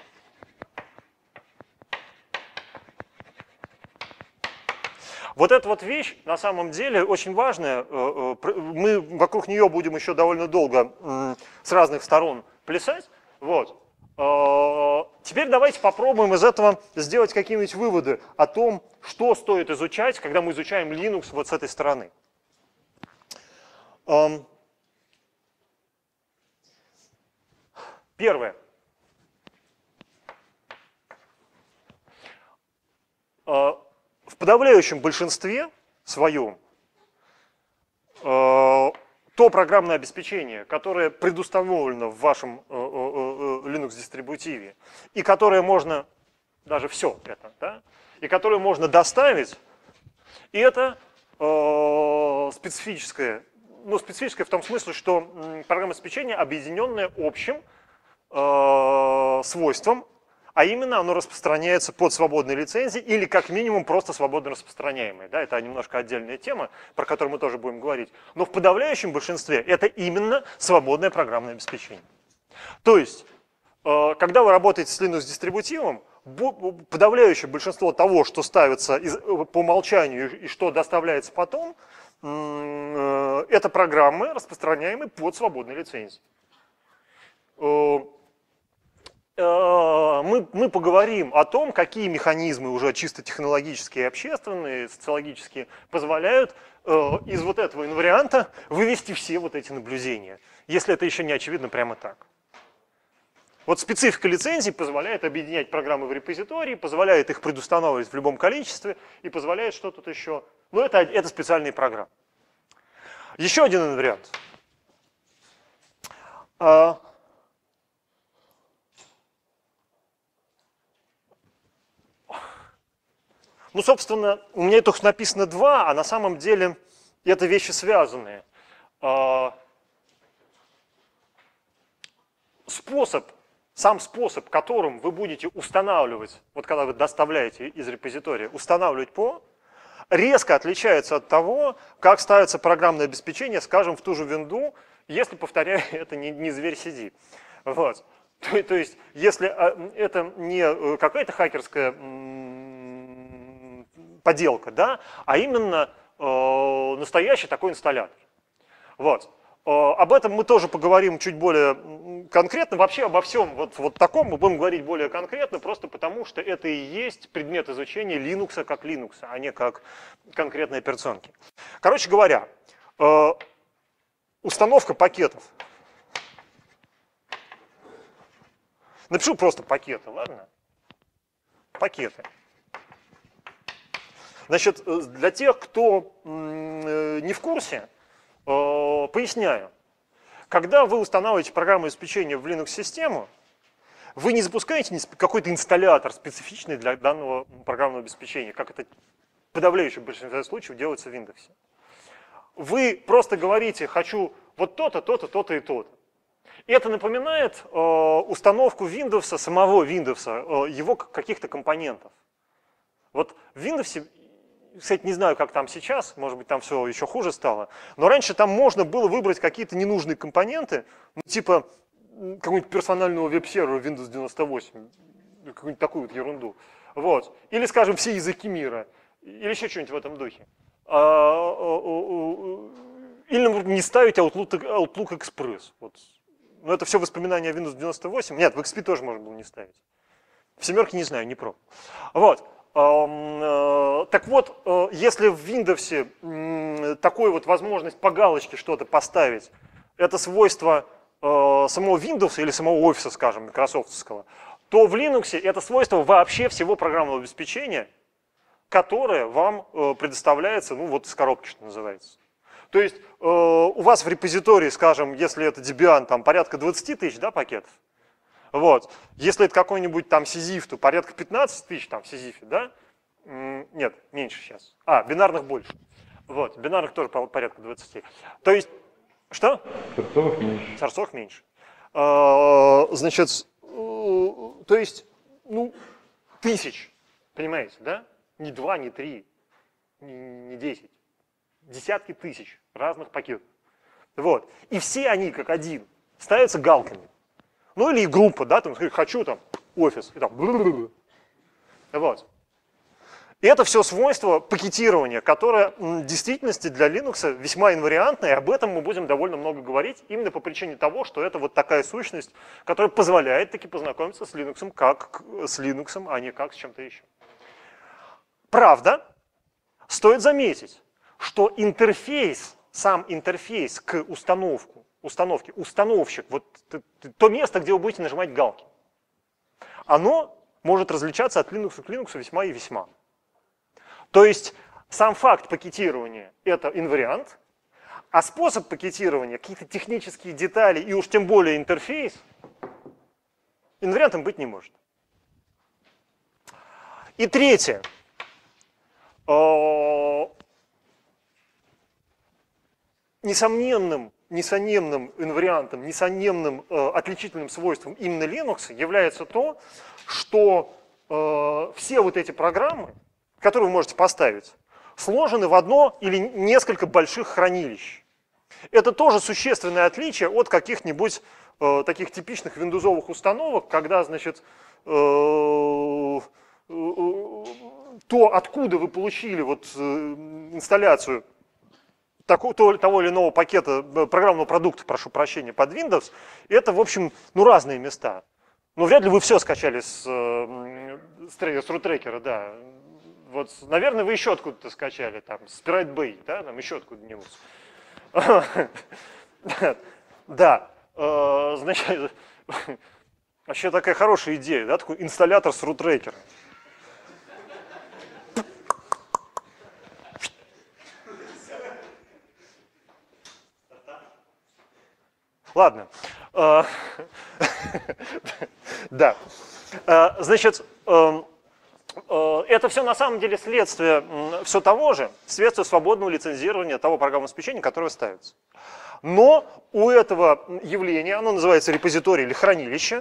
Вот эта вот вещь, на самом деле, очень важная. Мы вокруг нее будем еще довольно долго с разных сторон плясать. Вот. Теперь давайте попробуем из этого сделать какие-нибудь выводы о том, что стоит изучать, когда мы изучаем Linux вот с этой стороны. Первое. В подавляющем большинстве своем то программное обеспечение, которое предустановлено в вашем Linux-дистрибутиве, и которое можно, даже все это, да, и которое можно доставить, и это специфическое, ну, специфическое в том смысле, что программное обеспечение, объединенное общим свойством, а именно оно распространяется под свободной лицензией или как минимум просто свободно распространяемое. Да, это немножко отдельная тема, про которую мы тоже будем говорить. Но в подавляющем большинстве это именно свободное программное обеспечение. То есть, когда вы работаете с Linux-дистрибутивом, подавляющее большинство того, что ставится по умолчанию и что доставляется потом, это программы, распространяемые под свободной лицензией. мы поговорим о том, какие механизмы уже чисто технологические, общественные, социологические позволяют из вот этого инварианта вывести все вот эти наблюдения, если это еще не очевидно прямо так. Вот специфика лицензий позволяет объединять программы в репозитории, позволяет их предустанавливать в любом количестве и позволяет что тут еще. Ну, это специальные программы. Еще один инвариант. Ну, собственно, у меня только написано два, а на самом деле это вещи связанные. Сам способ, которым вы будете устанавливать, вот когда вы доставляете из репозитория, устанавливать ПО, резко отличается от того, как ставится программное обеспечение, скажем, в ту же винду, если, повторяю, это не зверь сиди. Вот. То есть, если это не какая-то хакерская поделка, да, а именно настоящий такой инсталлятор. Вот. Об этом мы тоже поговорим чуть более конкретно. Вообще обо всем вот таком мы будем говорить более конкретно, просто потому что это и есть предмет изучения Linux как Linux, а не как конкретной операционки. Короче говоря, установка пакетов. Напишу просто пакеты, ладно? Пакеты. Значит, для тех, кто не в курсе, поясняю. Когда вы устанавливаете программное обеспечение в Linux-систему, вы не запускаете какой-то инсталлятор специфичный для данного программного обеспечения, как это в подавляющем большинстве случаев делается в Windows. Вы просто говорите, хочу вот то-то, то-то, то-то и то-то. И это напоминает установку Windows, самого Windows, его каких-то компонентов. Вот в Windows, кстати, не знаю, как там сейчас, может быть, там все еще хуже стало, но раньше там можно было выбрать какие-то ненужные компоненты, ну, типа какого-нибудь персонального веб-сервера Windows 98, какую-нибудь такую вот ерунду. Вот. Или, скажем, все языки мира, или еще что-нибудь в этом духе. Или, например, не ставить Outlook Express. Вот. Но это все воспоминания о Windows 98. Нет, в XP тоже можно было не ставить. В семерке не знаю, не пробовал. Вот. Так вот, если в Windows такой вот возможность по галочке что-то поставить, это свойство самого Windows или самого офиса, скажем, микрософтовского, то в Linux это свойство вообще всего программного обеспечения, которое вам предоставляется, ну вот из коробки, что называется. То есть у вас в репозитории, скажем, если это Debian, там порядка 20 тысяч, да, пакетов. Вот. Если это какой-нибудь там Сизиф, то порядка 15 тысяч там в Сизифе, да? Нет, меньше сейчас. Бинарных больше. Вот, бинарных тоже порядка 20. То есть, что? Сорцовых меньше. Сорцовых меньше. Значит, то есть, ну, тысяч, понимаете, да? Не 2, не 3, не 10. Десятки тысяч разных пакетов. Вот. И все они, как один, ставятся галками. Ну или группа, да, там, хочу там офис, и там, вот. И это все свойство пакетирования, которое в действительности для Linux весьма инвариантное, и об этом мы будем довольно много говорить, именно по причине того, что это вот такая сущность, которая позволяет таки познакомиться с Linux как с Linux, а не как с чем-то еще. Правда, стоит заметить, что интерфейс, сам интерфейс к установке, установщик, вот то место, где вы будете нажимать галки, оно может различаться от Linux к Linux весьма и весьма. То есть сам факт пакетирования – это инвариант, а способ пакетирования, какие-то технические детали и уж тем более интерфейс инвариантом быть не может. И третье. Несомненным инвариантом, несомненным отличительным свойством именно Linux является то, что все вот эти программы, которые вы можете поставить, сложены в одно или несколько больших хранилищ. Это тоже существенное отличие от каких-нибудь таких типичных виндузовых установок, когда, значит, то, откуда вы получили вот инсталляцию того или иного пакета программного продукта, прошу прощения, под Windows, это, в общем, ну, разные места. Ну, вряд ли вы все скачали с RootTracker, да. Вот, наверное, вы еще откуда-то скачали, там, с Pirate Bay, да, там еще откуда-нибудь. Да, значит, вообще такая хорошая идея, да, такой инсталлятор с RootTracker. Ладно. Да. Значит, это все на самом деле следствие все того же, следствие свободного лицензирования того программного обеспечения, которое ставится. Но у этого явления, оно называется репозиторий или хранилище.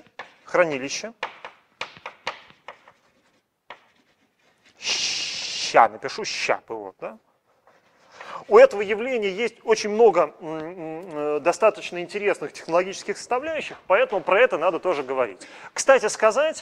Ща, напишу ща, вот, да? У этого явления есть очень много достаточно интересных технологических составляющих, поэтому про это надо тоже говорить. Кстати сказать,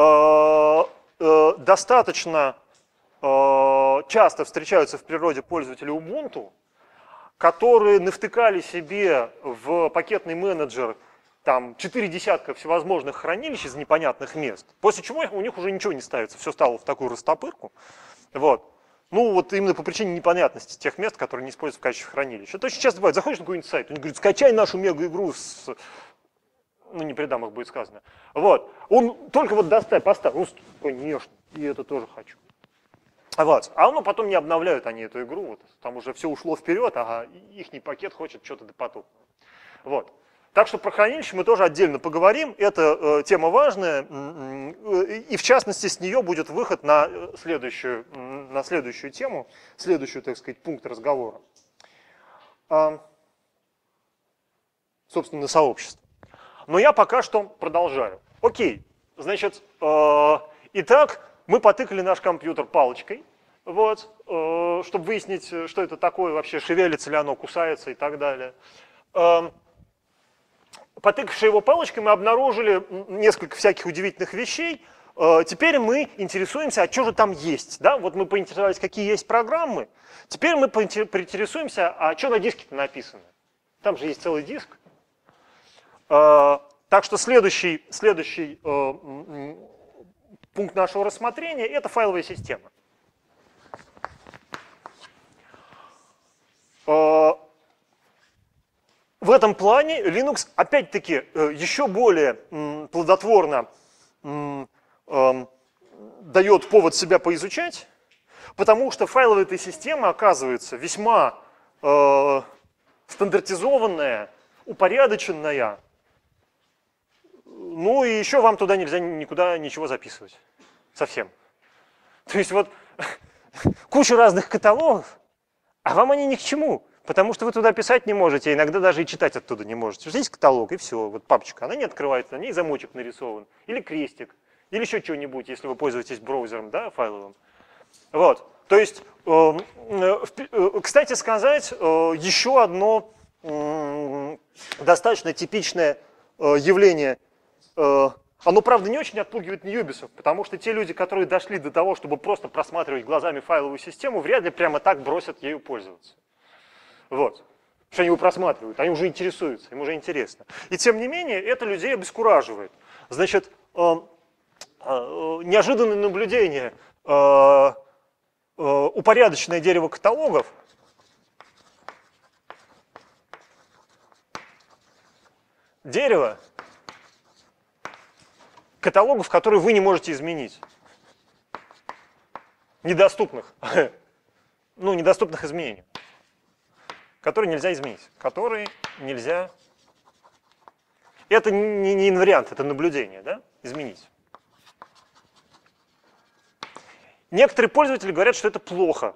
достаточно часто встречаются в природе пользователи Ubuntu, которые навтыкали себе в пакетный менеджер там 4 десятка всевозможных хранилищ из непонятных мест, после чего у них уже ничего не ставится, все стало в такую растопырку. Вот. Ну, вот именно по причине непонятности тех мест, которые не используются в качестве хранилища. Это очень часто бывает. Заходишь на какой-нибудь сайт, он говорит, скачай нашу мега-игру с... Ну, не при дамах будет сказано. Вот. Он только вот достай, поставь. Ну, конечно, и это тоже хочу. Вот. А ну, потом не обновляют они эту игру. Вот. Там уже все ушло вперед, ага, ихний пакет хочет что-то допотопного. Вот. Так что про хранилище мы тоже отдельно поговорим. Это тема важная, и в частности с нее будет выход на следующую тему, следующий, так сказать, пункт разговора. Собственно, сообщество. Но я пока что продолжаю. Окей, значит, итак, мы потыкали наш компьютер палочкой, вот, чтобы выяснить, что это такое вообще, шевелится ли оно, кусается и так далее. Потыкавши его палочкой, мы обнаружили несколько всяких удивительных вещей. Теперь мы интересуемся, а что же там есть. Да? Вот мы поинтересовались, какие есть программы. Теперь мы поинтересуемся, а что на диске-то написано. Там же есть целый диск. Так что следующий пункт нашего рассмотрения – это файловая система. В этом плане Linux, опять-таки, еще более плодотворно дает повод себя поизучать, потому что файловая эта система оказывается весьма стандартизованная, упорядоченная. Ну и еще вам туда нельзя никуда ничего записывать. Совсем. То есть вот куча разных каталогов, а вам они ни к чему. Потому что вы туда писать не можете, иногда даже и читать оттуда не можете. Здесь каталог, и все. Вот папочка, она не открывается, на ней замочек нарисован. Или крестик, или еще что-нибудь, если вы пользуетесь браузером, да, файловым. Вот. То есть, кстати сказать, еще одно достаточно типичное явление. Оно, правда, не очень отпугивает ньюбисов, потому что те люди, которые дошли до того, чтобы просто просматривать глазами файловую систему, вряд ли прямо так бросят ею пользоваться. Вот. Потому что они его просматривают, они уже интересуются, им уже интересно. И тем не менее, это людей обескураживает. Значит, неожиданное наблюдение, упорядоченное дерево каталогов, дерево каталогов, которые вы не можете изменить. Недоступных. Ну, недоступных изменений. Которые нельзя изменить. Которые нельзя... Это не инвариант, это наблюдение, да? Изменить. Некоторые пользователи говорят, что это плохо.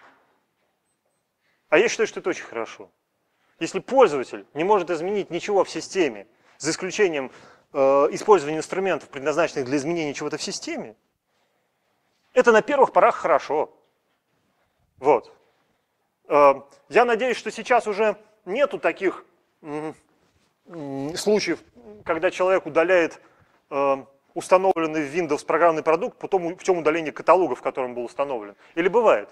А я считаю, что это очень хорошо. Если пользователь не может изменить ничего в системе, за исключением использования инструментов, предназначенных для изменения чего-то в системе, это на первых порах хорошо. Вот. Я надеюсь, что сейчас уже нету таких случаев, когда человек удаляет установленный в Windows программный продукт путем удаления каталога, в котором был установлен. Или бывает?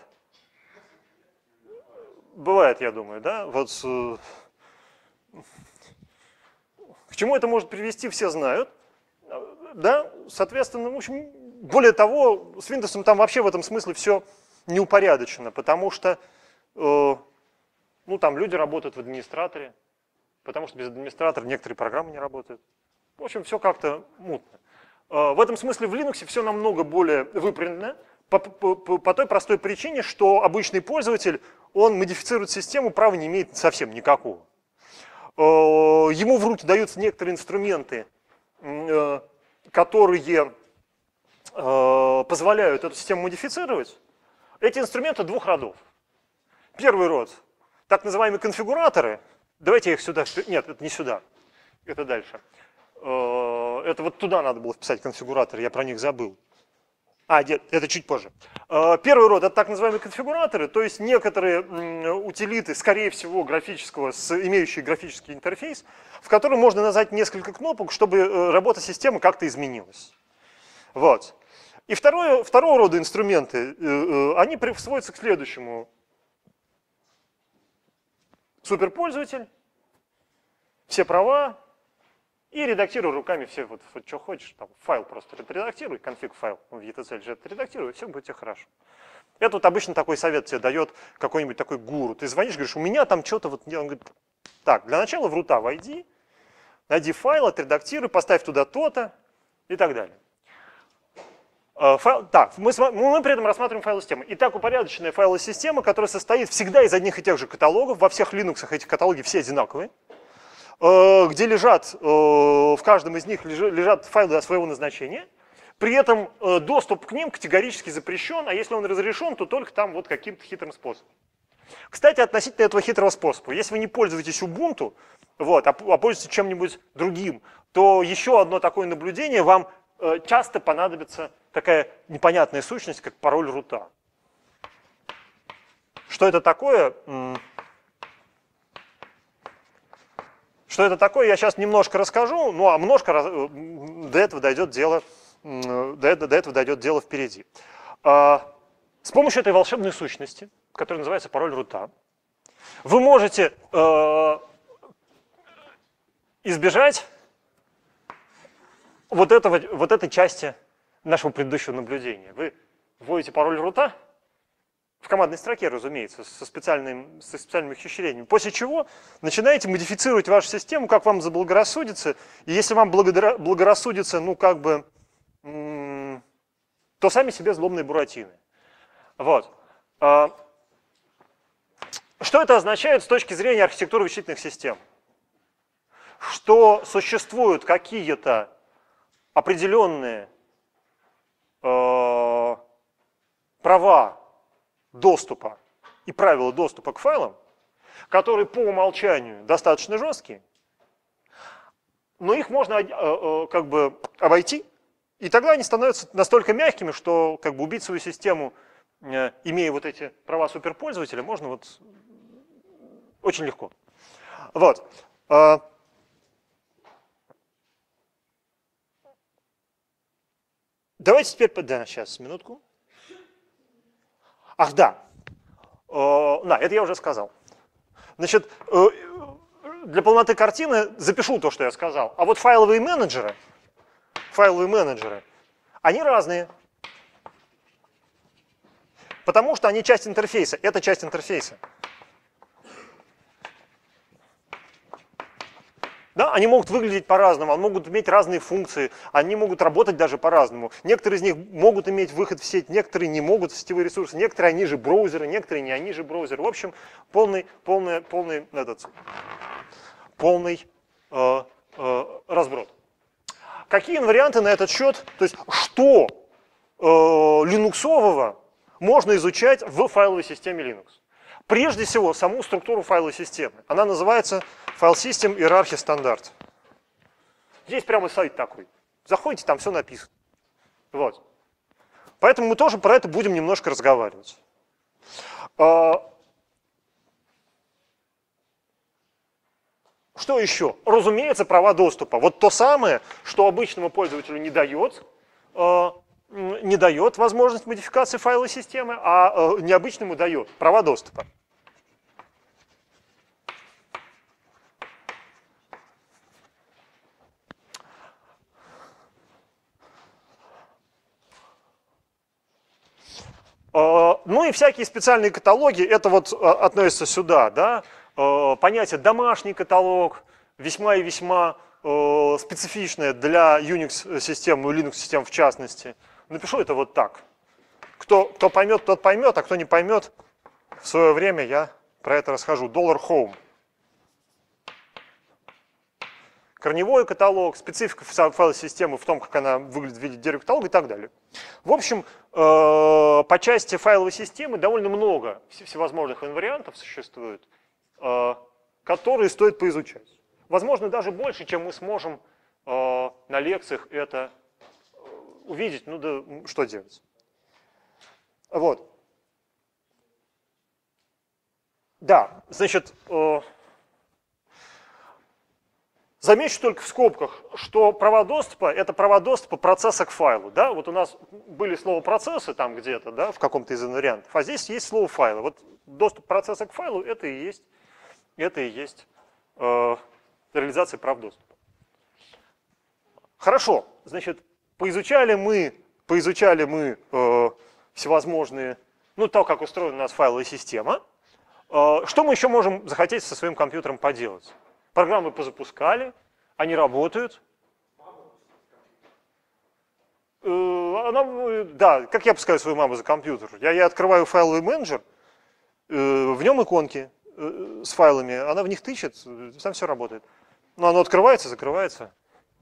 Бывает, я думаю, да? Вот, к чему это может привести, все знают. да, соответственно, в общем, более того, с Windows там вообще в этом смысле все неупорядочено, потому что ну, там люди работают в администраторе, потому что без администратора некоторые программы не работают. В общем, все как-то мутно. В этом смысле в Linux все намного более выправлено, по той простой причине, что обычный пользователь, он модифицирует систему, права не имеет совсем никакого. Ему в руки даются некоторые инструменты, которые позволяют эту систему модифицировать. Эти инструменты двух родов. Первый род, так называемые конфигураторы. Давайте я их сюда... Нет, это не сюда, это дальше. Это вот туда надо было вписать конфигуратор, я про них забыл. Нет, это чуть позже. Первый род – это так называемые конфигураторы, то есть некоторые утилиты, скорее всего, имеющие графический интерфейс, в котором можно нажать несколько кнопок, чтобы работа системы как-то изменилась. Вот. И второго рода инструменты, они сводятся к следующему. Суперпользователь, все права, и редактируй руками все, вот что хочешь, там, файл просто редактируй, конфиг файл в etc lg редактируй, и все будет тебе хорошо. Это вот обычно такой совет тебе дает какой-нибудь такой гуру. Ты звонишь, говоришь, у меня там что-то вот, он говорит, так, для начала в рута войди, найди файл, отредактируй, поставь туда то-то и так далее. Так, мы при этом рассматриваем файлосистемы. Итак, упорядоченная файлосистема, которая состоит всегда из одних и тех же каталогов, во всех Linux эти каталоги все одинаковые, где лежат, в каждом из них лежат файлы своего назначения, при этом доступ к ним категорически запрещен, а если он разрешен, то только там вот каким-то хитрым способом. Кстати, относительно этого хитрого способа, если вы не пользуетесь Ubuntu, вот, а пользуетесь чем-нибудь другим, то еще одно такое наблюдение, вам часто понадобится такая непонятная сущность, как пароль рута. Что это такое? Что это такое, я сейчас немножко расскажу, ну а до этого дойдет дело впереди. С помощью этой волшебной сущности, которая называется пароль рута, вы можете избежать вот этой части нашего предыдущего наблюдения. Вы вводите пароль рута, в командной строке, разумеется, со специальными ухищрениями, после чего начинаете модифицировать вашу систему, как вам заблагорассудится, и если вам благорассудится, ну, как бы, то сами себе злобные буратины. Вот. Что это означает с точки зрения архитектуры вычислительных систем? Что существуют какие-то определенные права доступа и правила доступа к файлам, которые по умолчанию достаточно жесткие, но их можно как бы обойти, и тогда они становятся настолько мягкими, что как бы убить свою систему, имея вот эти права суперпользователя, можно вот очень легко. Вот. Давайте теперь, да, сейчас, минутку. Ах, да. Это я уже сказал. Значит, для полноты картины запишу то, что я сказал. А вот файловые менеджеры, они разные. Потому что они часть интерфейса. Это часть интерфейса. Да, они могут выглядеть по-разному, они могут иметь разные функции, они могут работать даже по-разному. Некоторые из них могут иметь выход в сеть, некоторые не могут в сетевые ресурсы, некоторые они же браузеры, некоторые не они же браузеры. В общем, полный разброд. Какие варианты на этот счет? То есть, что линуксового можно изучать в файловой системе Linux? Прежде всего, саму структуру файловой системы. Она называется File System Hierarchy Standard. Здесь прямо сайт такой. Заходите, там все написано. Вот. Поэтому мы тоже про это будем немножко разговаривать. Что еще? Разумеется, права доступа. Вот то самое, что обычному пользователю не дает возможность модификации файловой системы, а необычному дает права доступа. Ну и всякие специальные каталоги, это вот относится сюда, да, понятие домашний каталог, весьма и весьма специфичное для Unix-систем, ну Linux-систем в частности. Напишу это вот так. Кто поймет, тот поймет, а кто не поймет, в свое время я про это расскажу. $home. Корневой каталог, специфика файл-системы в том, как она выглядит в виде директ-каталога и так далее. В общем, по части файловой системы довольно много всевозможных инвариантов существует, которые стоит поизучать. Возможно, даже больше, чем мы сможем на лекциях это увидеть. Ну да, что делать? Вот. Да, значит, замечу только в скобках, что права доступа – это права доступа процесса к файлу. Да? Вот у нас были слова процессы там где-то, да, в каком-то из инвариантов, а здесь есть слово файла. Вот доступ процесса к файлу – это и есть реализация прав доступа. Хорошо, значит, поизучали мы всевозможные, ну, то, как устроена у нас файловая система. Что мы еще можем захотеть со своим компьютером поделать? Программы позапускали, они работают. Да, как я пускаю свою маму за компьютер? Я открываю файловый менеджер, в нем иконки с файлами, она в них тычет, там все работает. Но оно открывается, закрывается.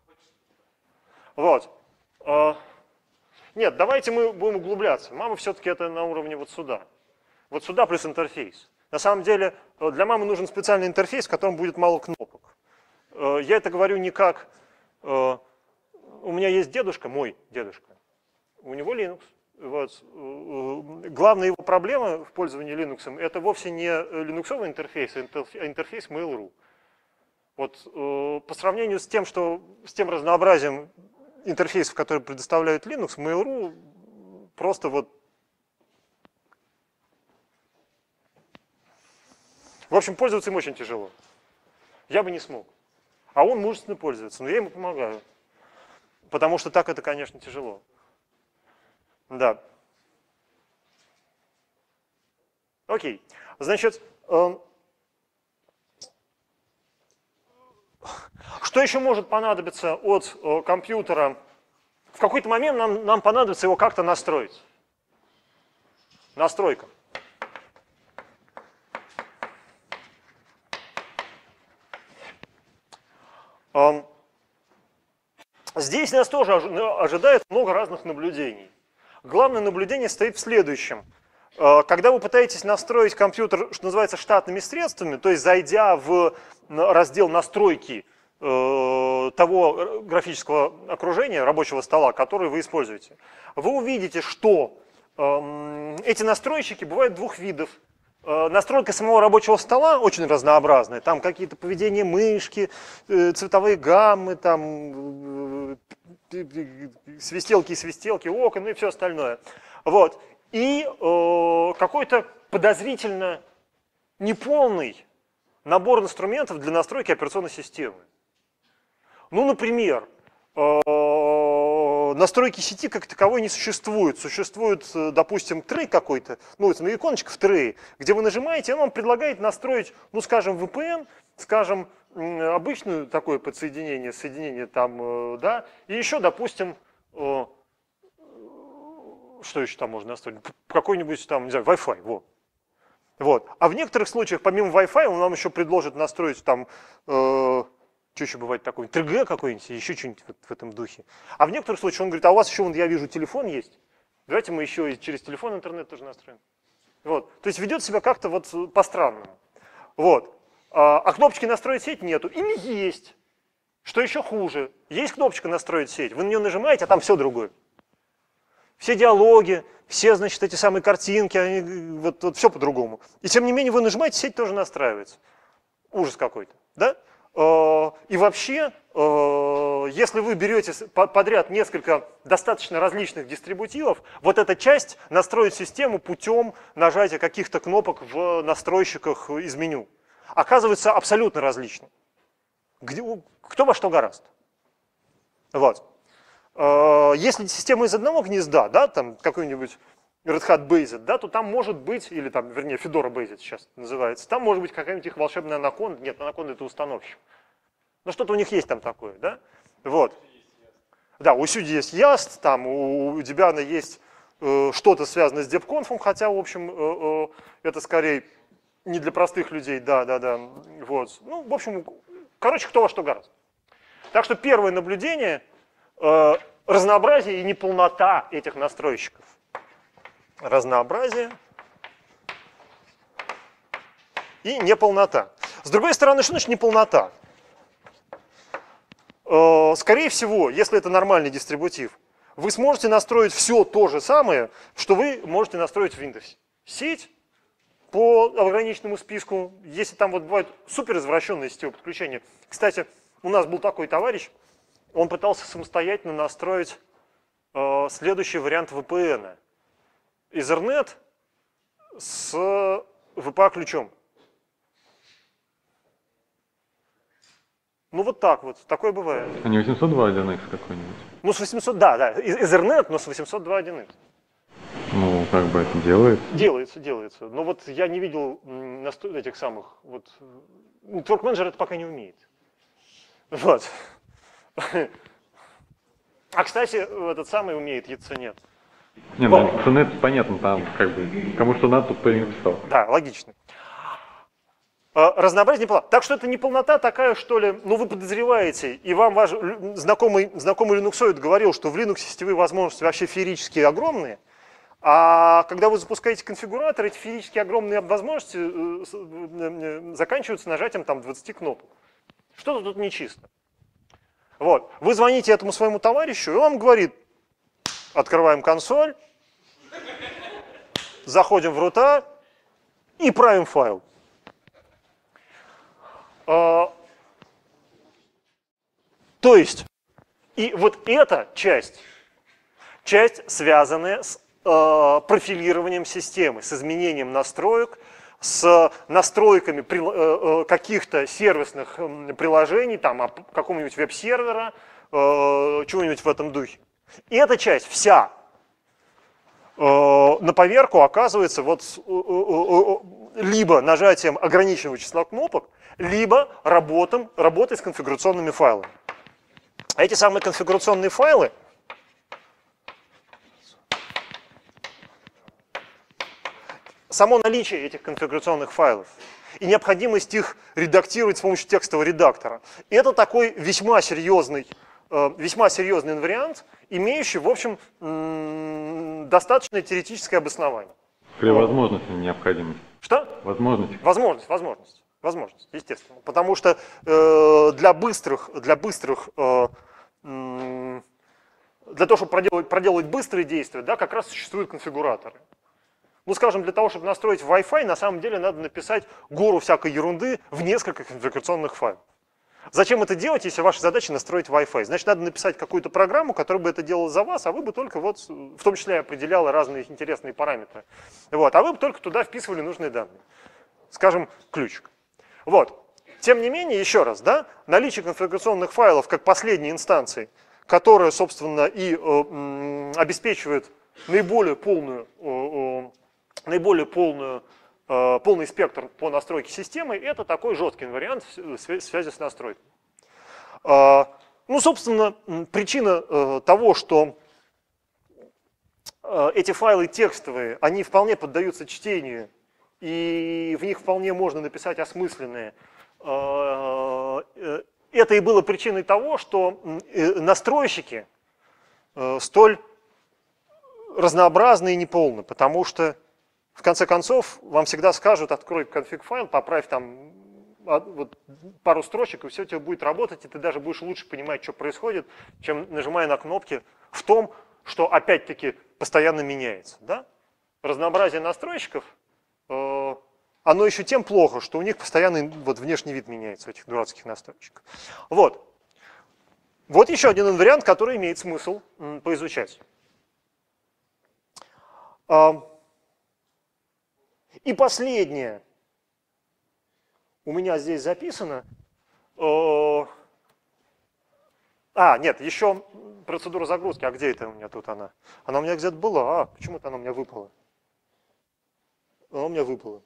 Вот. Нет, давайте мы будем углубляться. Мама все-таки это на уровне вот сюда. Вот сюда плюс интерфейс. На самом деле для мамы нужен специальный интерфейс, в котором будет мало кнопок. Я это говорю не как... У меня есть дедушка, мой дедушка. У него Linux. Вот. Главная его проблема в пользовании Linux — это вовсе не линуксовый интерфейс, а интерфейс Mail.ru. Вот, по сравнению с тем разнообразием интерфейсов, которые предоставляют Linux, Mail.ru просто вот... В общем, пользоваться им очень тяжело. Я бы не смог. А он мужественно пользуется, но я ему помогаю. Потому что так это, конечно, тяжело. Да. Окей. Значит, что еще может понадобиться от компьютера? В какой-то момент нам понадобится его как-то настроить. Настройка. Здесь нас тоже ожидает много разных наблюдений. Главное наблюдение стоит в следующем. Когда вы пытаетесь настроить компьютер, что называется, штатными средствами, то есть зайдя в раздел настройки того графического окружения, рабочего стола, который вы используете, вы увидите, что эти настройщики бывают двух видов. Настройка самого рабочего стола очень разнообразная. Там какие-то поведения мышки, цветовые гаммы, там свистелки, окон и все остальное. Вот. И какой-то подозрительно неполный набор инструментов для настройки операционной системы. Ну, например, настройки сети как таковой не существует. Существует, допустим, трей какой-то, ну, иконочка в трее, где вы нажимаете, и он вам предлагает настроить, ну, скажем, VPN, скажем, обычное такое подсоединение, соединение там, да, и еще, допустим, что еще там можно настроить? Какой-нибудь там, не знаю, Wi-Fi, вот. А в некоторых случаях, помимо Wi-Fi, он нам еще предложит настроить там, что еще бывает такое, 3G какой-нибудь, еще что-нибудь в этом духе. А в некоторых случаях он говорит, а у вас еще, вон, я вижу, телефон есть, давайте мы еще и через телефон интернет тоже настроим. Вот. То есть ведет себя как-то вот по-странному. Вот. А кнопочки «Настроить сеть» нету. Или есть. Что еще хуже. Есть кнопочка «Настроить сеть», вы на нее нажимаете, а там все другое. Все диалоги, все, значит, эти самые картинки, они, вот все по-другому. И тем не менее вы нажимаете, сеть тоже настраивается. Ужас какой-то, да? И вообще, если вы берете подряд несколько достаточно различных дистрибутивов, вот эта часть настроит систему путем нажатия каких-то кнопок в настройщиках из меню. Оказывается абсолютно различным. Кто во что гораст. Вот. Если система из одного гнезда, да, там какой-нибудь Red Hat Based, да, то там может быть, или там, вернее, Fedora Based сейчас называется, там может быть какая-нибудь их волшебная Anaconda. Нет, Anaconda это установщик. Но что-то у них есть там такое, да? Вот. Да, у Сюди есть Яст, там у Debian есть что-то связанное с DebConf, хотя, в общем, это скорее не для простых людей, да. Вот. Ну, в общем, короче, кто во что гораздо. Так что первое наблюдение разнообразие и неполнота этих настройщиков. Разнообразие и неполнота. С другой стороны, что значит неполнота? Скорее всего, если это нормальный дистрибутив, вы сможете настроить все то же самое, что вы можете настроить в Windows. Сеть по ограниченному списку, если там вот бывают супер извращенные сетевые подключения. Кстати, у нас был такой товарищ, он пытался самостоятельно настроить следующий вариант VPN. Ethernet с VPA-ключом. Ну вот так вот, такое бывает. А не 802.1x какой-нибудь? Ну с 800, да, Ethernet, но с 802.1x. Ну, как бы это делается? Делается. Но вот я не видел этих самых, вот, Network Manager это пока не умеет. Вот. А, кстати, этот самый умеет, яйца нет. Не, ну интернет понятно, там как бы кому что надо, тут кто и написал. Да, логично. Разнообразие неполнота. Так что это не полнота такая, что ли, ну вы подозреваете, и вам ваш знакомый линуксоид говорил, что в Linux сетевые возможности вообще феерически огромные, а когда вы запускаете конфигуратор, эти феерически огромные возможности заканчиваются нажатием там 20 кнопок. Что-то тут нечисто. Вот. Вы звоните этому своему товарищу, и он говорит, открываем консоль, заходим в рута и правим файл. То есть, и вот эта часть связанная с профилированием системы, с изменением настроек, с настройками каких-то сервисных приложений, там, какого-нибудь веб-сервера, чего-нибудь в этом духе. И эта часть вся на поверку оказывается вот либо нажатием ограниченного числа кнопок, либо работой с конфигурационными файлами. А эти самые конфигурационные файлы само наличие этих конфигурационных файлов и необходимость их редактировать с помощью текстового редактора, это такой весьма серьезный инвариант, имеющий, в общем, достаточное теоретическое обоснование. При возможности, не необходимости. Что? Возможности. Возможность, естественно. Потому что для того, чтобы проделать быстрые действия, да, как раз существуют конфигураторы. Ну, скажем, для того, чтобы настроить Wi-Fi, на самом деле надо написать гору всякой ерунды в несколько конфигурационных файлов. Зачем это делать, если ваша задача настроить Wi-Fi? Значит, надо написать какую-то программу, которая бы это делала за вас, а вы бы только вот, в том числе определяла разные интересные параметры. Вот, а вы бы только туда вписывали нужные данные. Скажем, ключик. Вот. Тем не менее, еще раз, да, наличие конфигурационных файлов как последней инстанции, которая, собственно, и обеспечивает полный спектр по настройке системы, это такой жесткий вариант в связи с настройкой. Ну, собственно, причина того, что эти файлы текстовые, они вполне поддаются чтению, и в них вполне можно написать осмысленные, это и было причиной того, что настройщики столь разнообразны и неполны, потому что в конце концов вам всегда скажут: открой конфиг-файл, поправь там вот пару строчек, и все у тебя будет работать, и ты даже будешь лучше понимать, что происходит, чем нажимая на кнопки в том, что опять-таки постоянно меняется. Да? Разнообразие настройщиков, оно еще тем плохо, что у них постоянно вот внешний вид меняется, у этих дурацких настройщиков. Вот. Вот еще один вариант, который имеет смысл поизучать. И последнее у меня здесь записано. Нет, еще процедура загрузки. А где это у меня тут она? Она у меня где-то была. А, почему-то она у меня выпала. Она у меня выпала.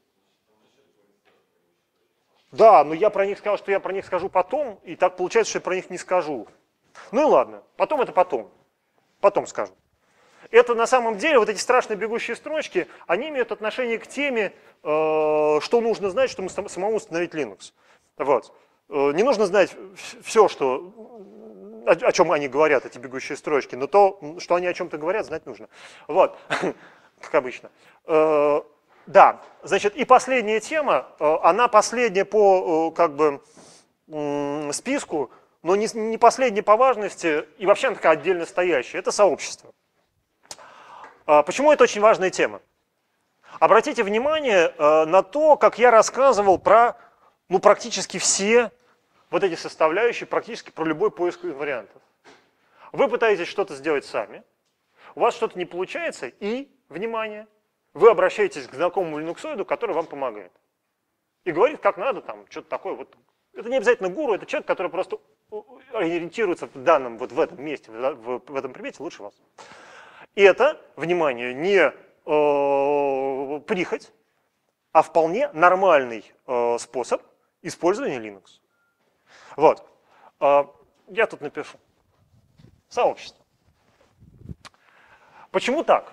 Да, но я про них сказал, что я про них скажу потом, и так получается, что я про них не скажу. Ну и ладно, потом это потом. Потом скажу. Это на самом деле, вот эти страшные бегущие строчки, они имеют отношение к теме, что нужно знать, чтобы самому установить Linux. Вот. Не нужно знать все, что, о чем они говорят, эти бегущие строчки, но то, что они о чем-то говорят, знать нужно. Вот, как обычно. Да, значит, и последняя тема, она последняя по как бы списку, но не последняя по важности, и вообще она такая отдельно стоящая, это сообщество. Почему это очень важная тема? Обратите внимание на то, как я рассказывал про практически все вот эти составляющие, практически про любой поиск вариантов. Вы пытаетесь что-то сделать сами, у вас что-то не получается, и, внимание, вы обращаетесь к знакомому линуксоиду, который вам помогает. И говорит, как надо, там, что-то такое. Вот. Это не обязательно гуру, это человек, который просто ориентируется в данном, вот в этом месте, в этом предмете лучше вас. И это, внимание, не прихоть, а вполне нормальный способ использования Linux. Вот. Я тут напишу. Сообщество. Почему так?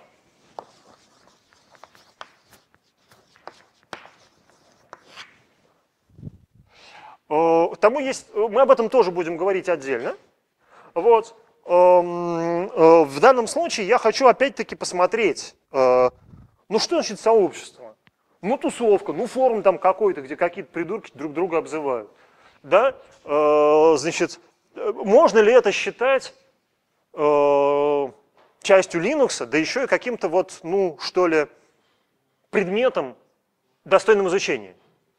Тому есть, мы об этом тоже будем говорить отдельно. Вот. В данном случае я хочу опять-таки посмотреть, ну что значит сообщество? Ну тусовка, ну форум там какой-то, где какие-то придурки друг друга обзывают. Да? Значит, можно ли это считать частью Linux, да еще и каким-то вот, ну что ли, предметом, достойным изучения?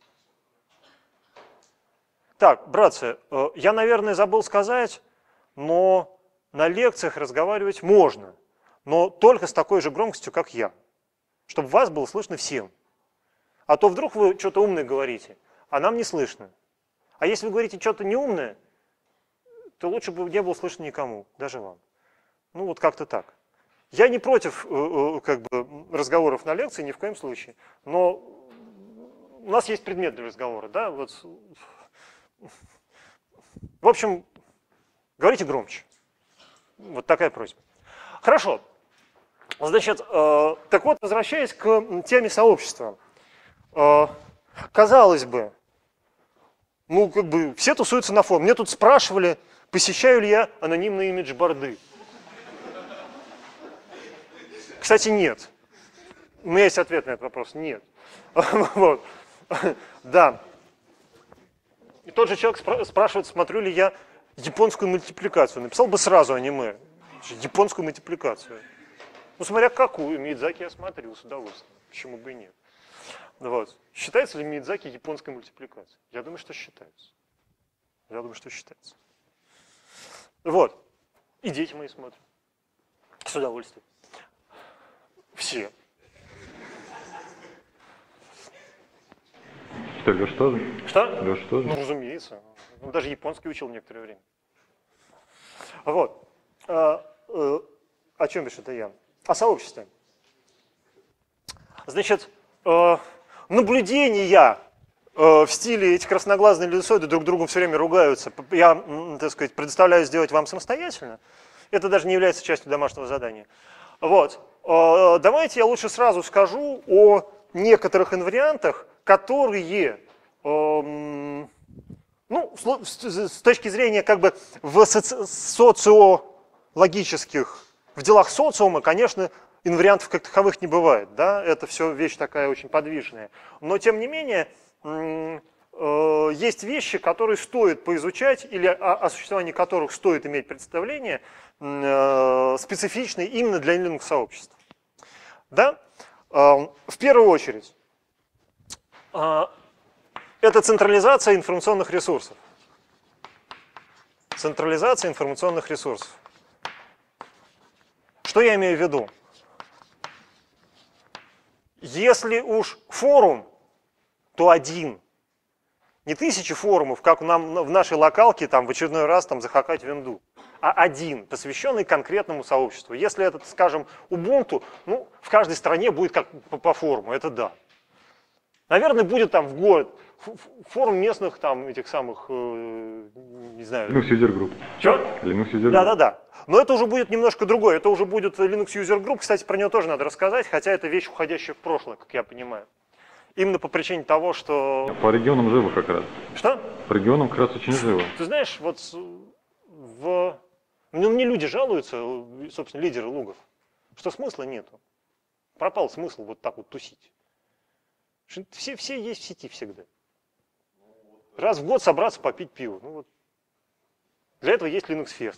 Так, братцы, я, наверное, забыл сказать, но на лекциях разговаривать можно, но только с такой же громкостью, как я, чтобы вас было слышно всем. А то вдруг вы что-то умное говорите, а нам не слышно. А если вы говорите что-то неумное, то лучше бы не было слышно никому, даже вам. Ну вот как-то так. Я не против как бы, разговоров на лекции, ни в коем случае, но у нас есть предмет для разговора, да, вот. В общем, говорите громче. Вот такая просьба. Хорошо. Значит, так вот, возвращаясь к теме сообщества. Казалось бы, ну, как бы, все тусуются на форуме. Мне тут спрашивали, посещаю ли я анонимные имидж-борды. Кстати, нет. У меня есть ответ на этот вопрос. Нет. Вот. Да. И тот же человек спрашивает, смотрю ли я японскую мультипликацию. Написал бы сразу аниме. Японскую мультипликацию. Ну, смотря какую. Миядзаки я смотрю с удовольствием. Почему бы и нет. Вот. Считается ли Миядзаки японской мультипликацией? Я думаю, что считается. Я думаю, что считается. Вот. И дети мои смотрят. С удовольствием. Все. Что, Леш тоже? Что? Леш тоже? Ну, разумеется. Он даже японский учил некоторое время. Вот. О чем пишет я? О сообществе. Значит, наблюдения в стиле эти красноглазые линуксоиды друг другу все время ругаются. Я, так сказать, предоставляю сделать вам самостоятельно. Это даже не является частью домашнего задания. Вот. Давайте я лучше сразу скажу о некоторых инвариантах, которые, ну, с точки зрения как бы в социологических, в делах социума, конечно, инвариантов как таковых не бывает, да, это все вещь такая очень подвижная. Но тем не менее, есть вещи, которые стоит поизучать или о существовании которых стоит иметь представление, специфичные именно для Linux-сообщества. Да? В первую очередь, это централизация информационных ресурсов. Централизация информационных ресурсов. Что я имею в виду? Если уж форум, то один. Не тысячи форумов, как нам в нашей локалке там, в очередной раз там, захакать винду. а один, посвященный конкретному сообществу. Если это, скажем, Ubuntu, ну, в каждой стране будет как по форуму, это да. Наверное, будет там в город форум местных там этих самых, не знаю. Linux User Group. Что? Linux User Group. Да. Но это уже будет немножко другое. Это уже будет Linux User Group. Кстати, про него тоже надо рассказать, хотя это вещь, уходящая в прошлое, как я понимаю. Именно по причине того, что... По регионам живо как раз. Что? По регионам как раз очень живо. Ты знаешь, вот ну, мне люди жалуются, собственно, лидеры лугов, что смысла нету. Пропал смысл вот так вот тусить. Все есть в сети всегда. Раз в год собраться попить пиво. Ну, вот. Для этого есть Linux Fest.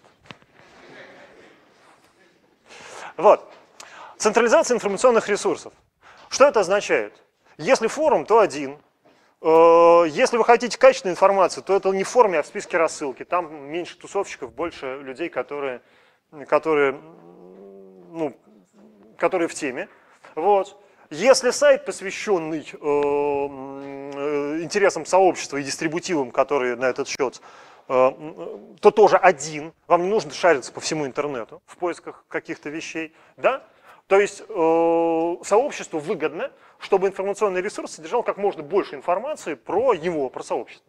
Вот. Централизация информационных ресурсов. Что это означает? Если форум, то один. Если вы хотите качественной информации, то это не в форуме, а в списке рассылки. Там меньше тусовщиков, больше людей, которые в теме. Вот. Если сайт, посвященный интересам сообщества и дистрибутивам, которые на этот счет, то тоже один. Вам не нужно шариться по всему интернету в поисках каких-то вещей. Да? То есть сообществу выгодно, чтобы информационный ресурс содержал как можно больше информации про сообщество.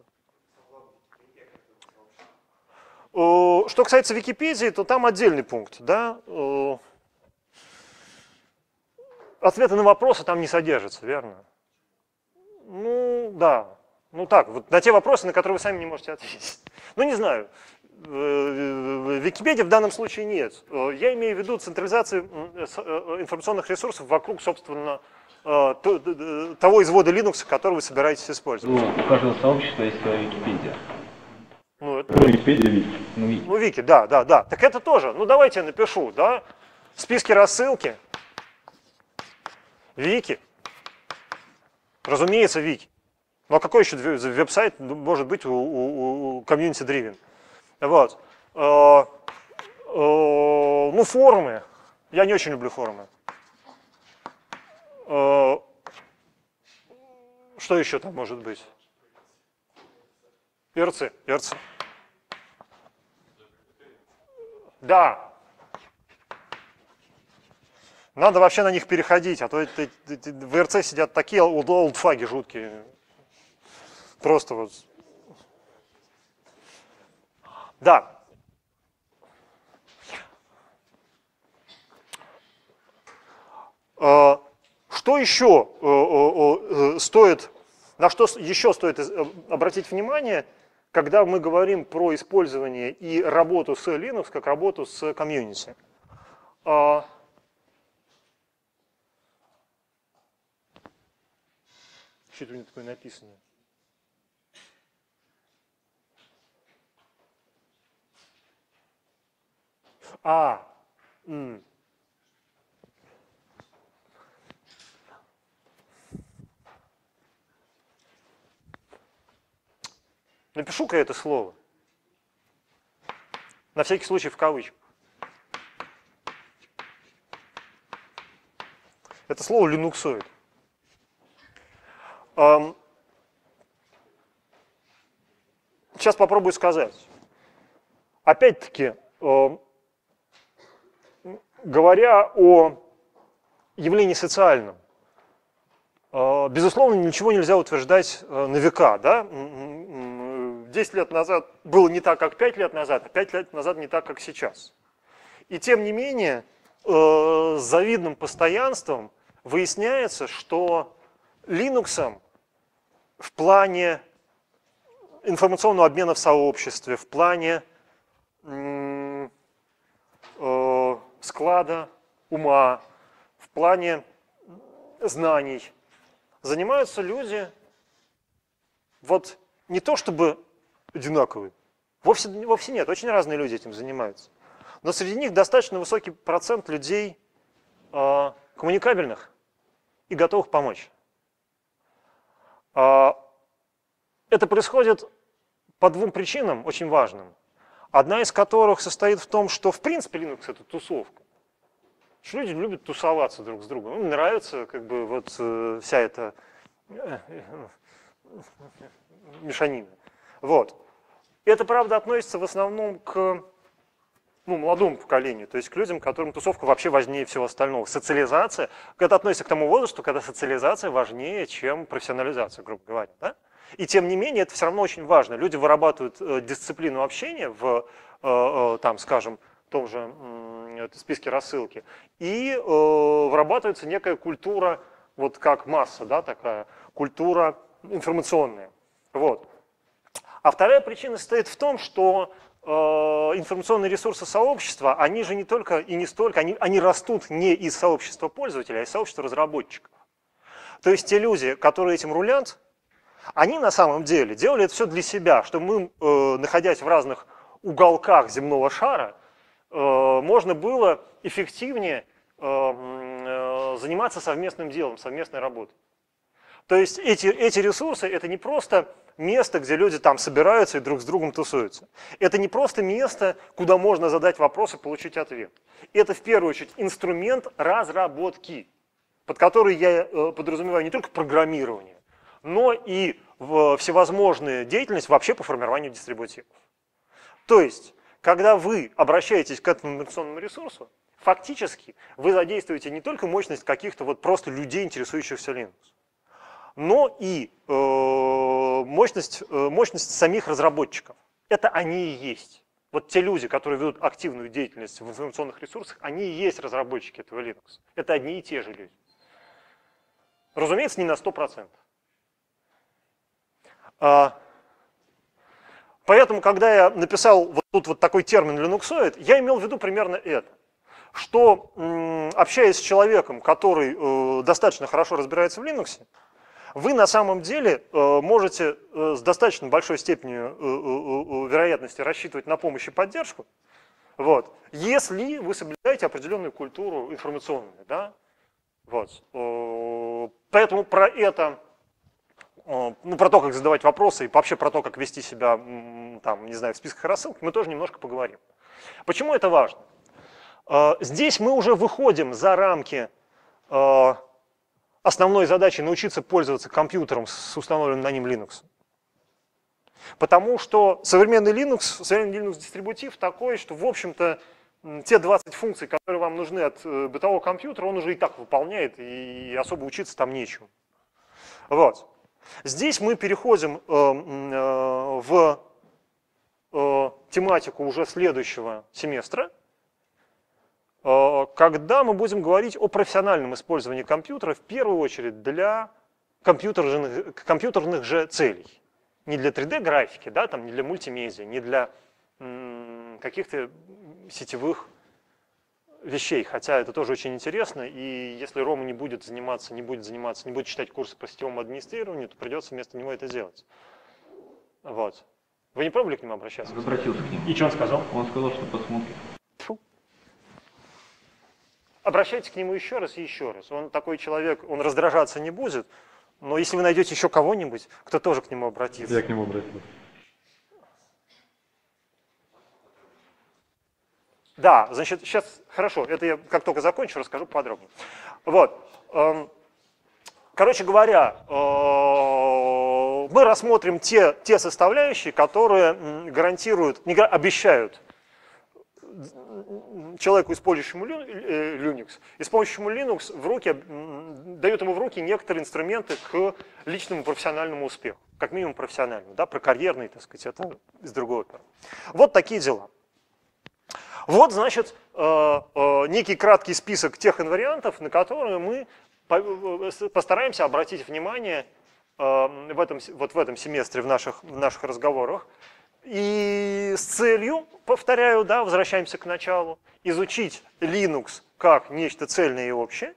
Что касается Википедии, то там отдельный пункт. Да? Ответы на вопросы там не содержатся, верно? Ну, да. Ну так, вот на те вопросы, на которые вы сами не можете ответить. Ну, не знаю. Википедии в данном случае нет. Я имею в виду централизацию информационных ресурсов вокруг, собственно, того извода Linux, который вы собираетесь использовать. Ну, у каждого сообщества есть своя Википедия. Ну, это... Википедия, Вики. Ну, Вики, да. Так это тоже. Ну, давайте я напишу, да. Списки рассылки. Вики. Разумеется, Вики. Ну, а какой еще веб-сайт может быть у community-driven? Вот. Ну, форумы. Я не очень люблю форумы. Что еще там может быть? РЦ. Да. Надо вообще на них переходить, а то в РЦ сидят такие олдфаги жуткие. Просто вот. Да. Что еще стоит, на что еще стоит обратить внимание, когда мы говорим про использование и работу с Linux, как работу с комьюнити? Что-то у меня такое написано. Напишу-ка это слово. На всякий случай в кавычках. Это слово линуксоид. Сейчас попробую сказать. Опять-таки, говоря о явлении социальном, безусловно, ничего нельзя утверждать на века. Да? 10 лет назад было не так, как 5 лет назад, а 5 лет назад не так, как сейчас. И тем не менее, с завидным постоянством выясняется, что Linux в плане информационного обмена в сообществе, в плане склада ума, в плане знаний занимаются люди вот не то чтобы одинаковые, вовсе нет, очень разные люди этим занимаются. Но среди них достаточно высокий процент людей коммуникабельных и готовых помочь. Это происходит по двум причинам очень важным. Одна из которых состоит в том, что в принципе Linux — это тусовка. Что люди любят тусоваться друг с другом. Им нравится как бы вот вся эта мешанина. Вот. Это, правда, относится в основном к молодому поколению, то есть к людям, которым тусовка вообще важнее всего остального. Социализация, это относится к тому возрасту, когда социализация важнее, чем профессионализация, грубо говоря. Да? И тем не менее, это все равно очень важно. Люди вырабатывают дисциплину общения в, там, скажем, в том же списке рассылки, и вырабатывается некая культура, вот как масса, да, такая культура информационная. Вот. А вторая причина состоит в том, что информационные ресурсы сообщества, они же не только и не столько, они растут не из сообщества пользователей, а из сообщества разработчиков. То есть те люди, которые этим рулят, они на самом деле делали это все для себя, чтобы мы, находясь в разных уголках земного шара, можно было эффективнее заниматься совместным делом, совместной работой. То есть эти ресурсы – это не просто место, где люди там собираются и друг с другом тусуются. Это не просто место, куда можно задать вопрос и получить ответ. Это в первую очередь инструмент разработки, под который я подразумеваю не только программирование, но и всевозможную деятельность вообще по формированию дистрибутивов. То есть, когда вы обращаетесь к этому информационному ресурсу, фактически вы задействуете не только мощность каких-то вот просто людей, интересующихся Linux, но и мощность самих разработчиков. Это они и есть. Вот те люди, которые ведут активную деятельность в информационных ресурсах, они и есть разработчики этого Linux. Это одни и те же люди. Разумеется, не на 100%. Поэтому, когда я написал вот тут вот такой термин «линуксоид», я имел в виду примерно это. Что, общаясь с человеком, который достаточно хорошо разбирается в Linux, вы на самом деле можете с достаточно большой степенью вероятности рассчитывать на помощь и поддержку, вот, если вы соблюдаете определенную культуру информационную. Да? Вот. Поэтому про это, про то, как задавать вопросы и вообще про то, как вести себя там, не знаю, в списках рассылок, мы тоже немножко поговорим. Почему это важно? Здесь мы уже выходим за рамки основной задачи научиться пользоваться компьютером с установленным на ним Linux. Потому что современный Linux дистрибутив такой, что, в общем-то, те 20 функций, которые вам нужны от бытового компьютера, он уже и так выполняет, и особо учиться там нечему. Вот. Здесь мы переходим в тематику уже следующего семестра, когда мы будем говорить о профессиональном использовании компьютера, в первую очередь для компьютерных же целей. Не для 3D-графики, да, там, не для мультимедиа, не для каких-то сетевых вещей, хотя это тоже очень интересно, и если Рома не будет читать курсы по сетевому администрированию, то придется вместо него это делать. Вот. Вы не пробовали к нему обращаться? Обратился к нему. И что он сказал? Он сказал, что посмотрит. Обращайтесь к нему еще раз и еще раз. Он такой человек, он раздражаться не будет, но если вы найдете еще кого-нибудь, кто тоже к нему обратится. Я к нему обратился. Да, значит, сейчас, хорошо, это я как только закончу, расскажу подробнее. Вот. Короче говоря, мы рассмотрим те составляющие, которые гарантируют, обещают человеку, использующему Linux, дают ему в руки некоторые инструменты к личному профессиональному успеху, как минимум профессиональному, да, про карьерный, так сказать, это из другого пера. Вот такие дела. Вот, значит, некий краткий список тех инвариантов, на которые мы постараемся обратить внимание в этом семестре в наших разговорах. И с целью, повторяю, да, возвращаемся к началу, изучить Linux как нечто цельное и общее,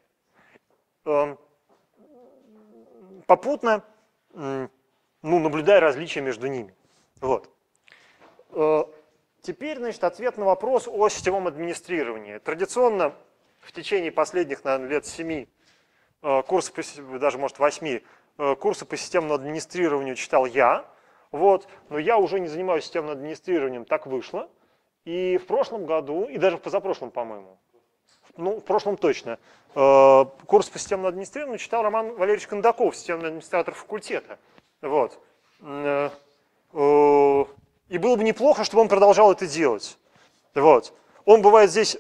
попутно наблюдая различия между ними. Вот. Теперь, значит, ответ на вопрос о сетевом администрировании. Традиционно в течение последних, наверное, лет 7 курсов, даже, может, 8, курсы по системному администрированию читал я. Вот, но я уже не занимаюсь системным администрированием, так вышло. И в прошлом году, и даже в позапрошлом, по-моему, в прошлом точно, курс по системному администрированию читал Роман Валерьевич Кондаков, системный администратор факультета. Вот. И было бы неплохо, чтобы он продолжал это делать. Вот. Он бывает здесь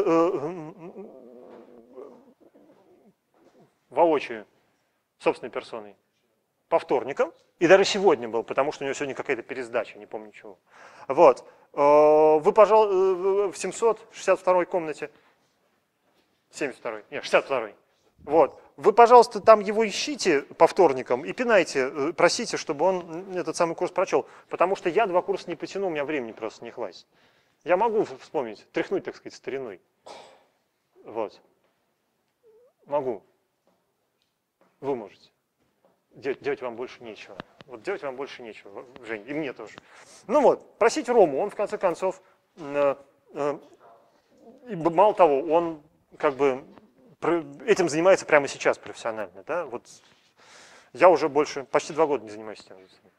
воочию, собственной персоной, по вторникам. И даже сегодня был, потому что у него сегодня какая-то пересдача, не помню чего. Вот. Вы, пожалуйста, в 762 комнате, 72-й, нет, 62-й. Вот. Вы, пожалуйста, там его ищите по вторникам и пинайте, просите, чтобы он этот самый курс прочел. Потому что я 2 курса не потяну, у меня времени просто не хватит. Я могу вспомнить, тряхнуть, так сказать, стариной. Вот. Могу. Вы можете. Делать вам больше нечего. Вот делать вам больше нечего, Жень, и мне тоже. Ну вот, просите Рому, он в конце концов, мало того, он как бы этим занимается прямо сейчас профессионально. Да? Вот я уже почти 2 года не занимаюсь этим.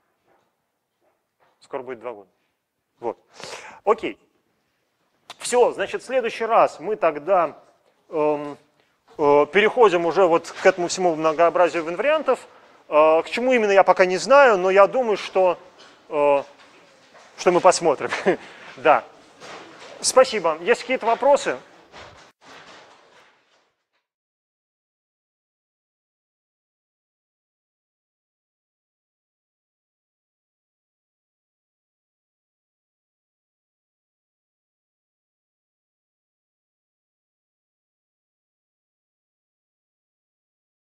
Скоро будет 2 года. Вот. Окей. Все, значит, в следующий раз мы тогда переходим уже вот к этому всему многообразию инвариантов. К чему именно я пока не знаю, но я думаю, что мы посмотрим. Да. Спасибо. Есть какие-то вопросы?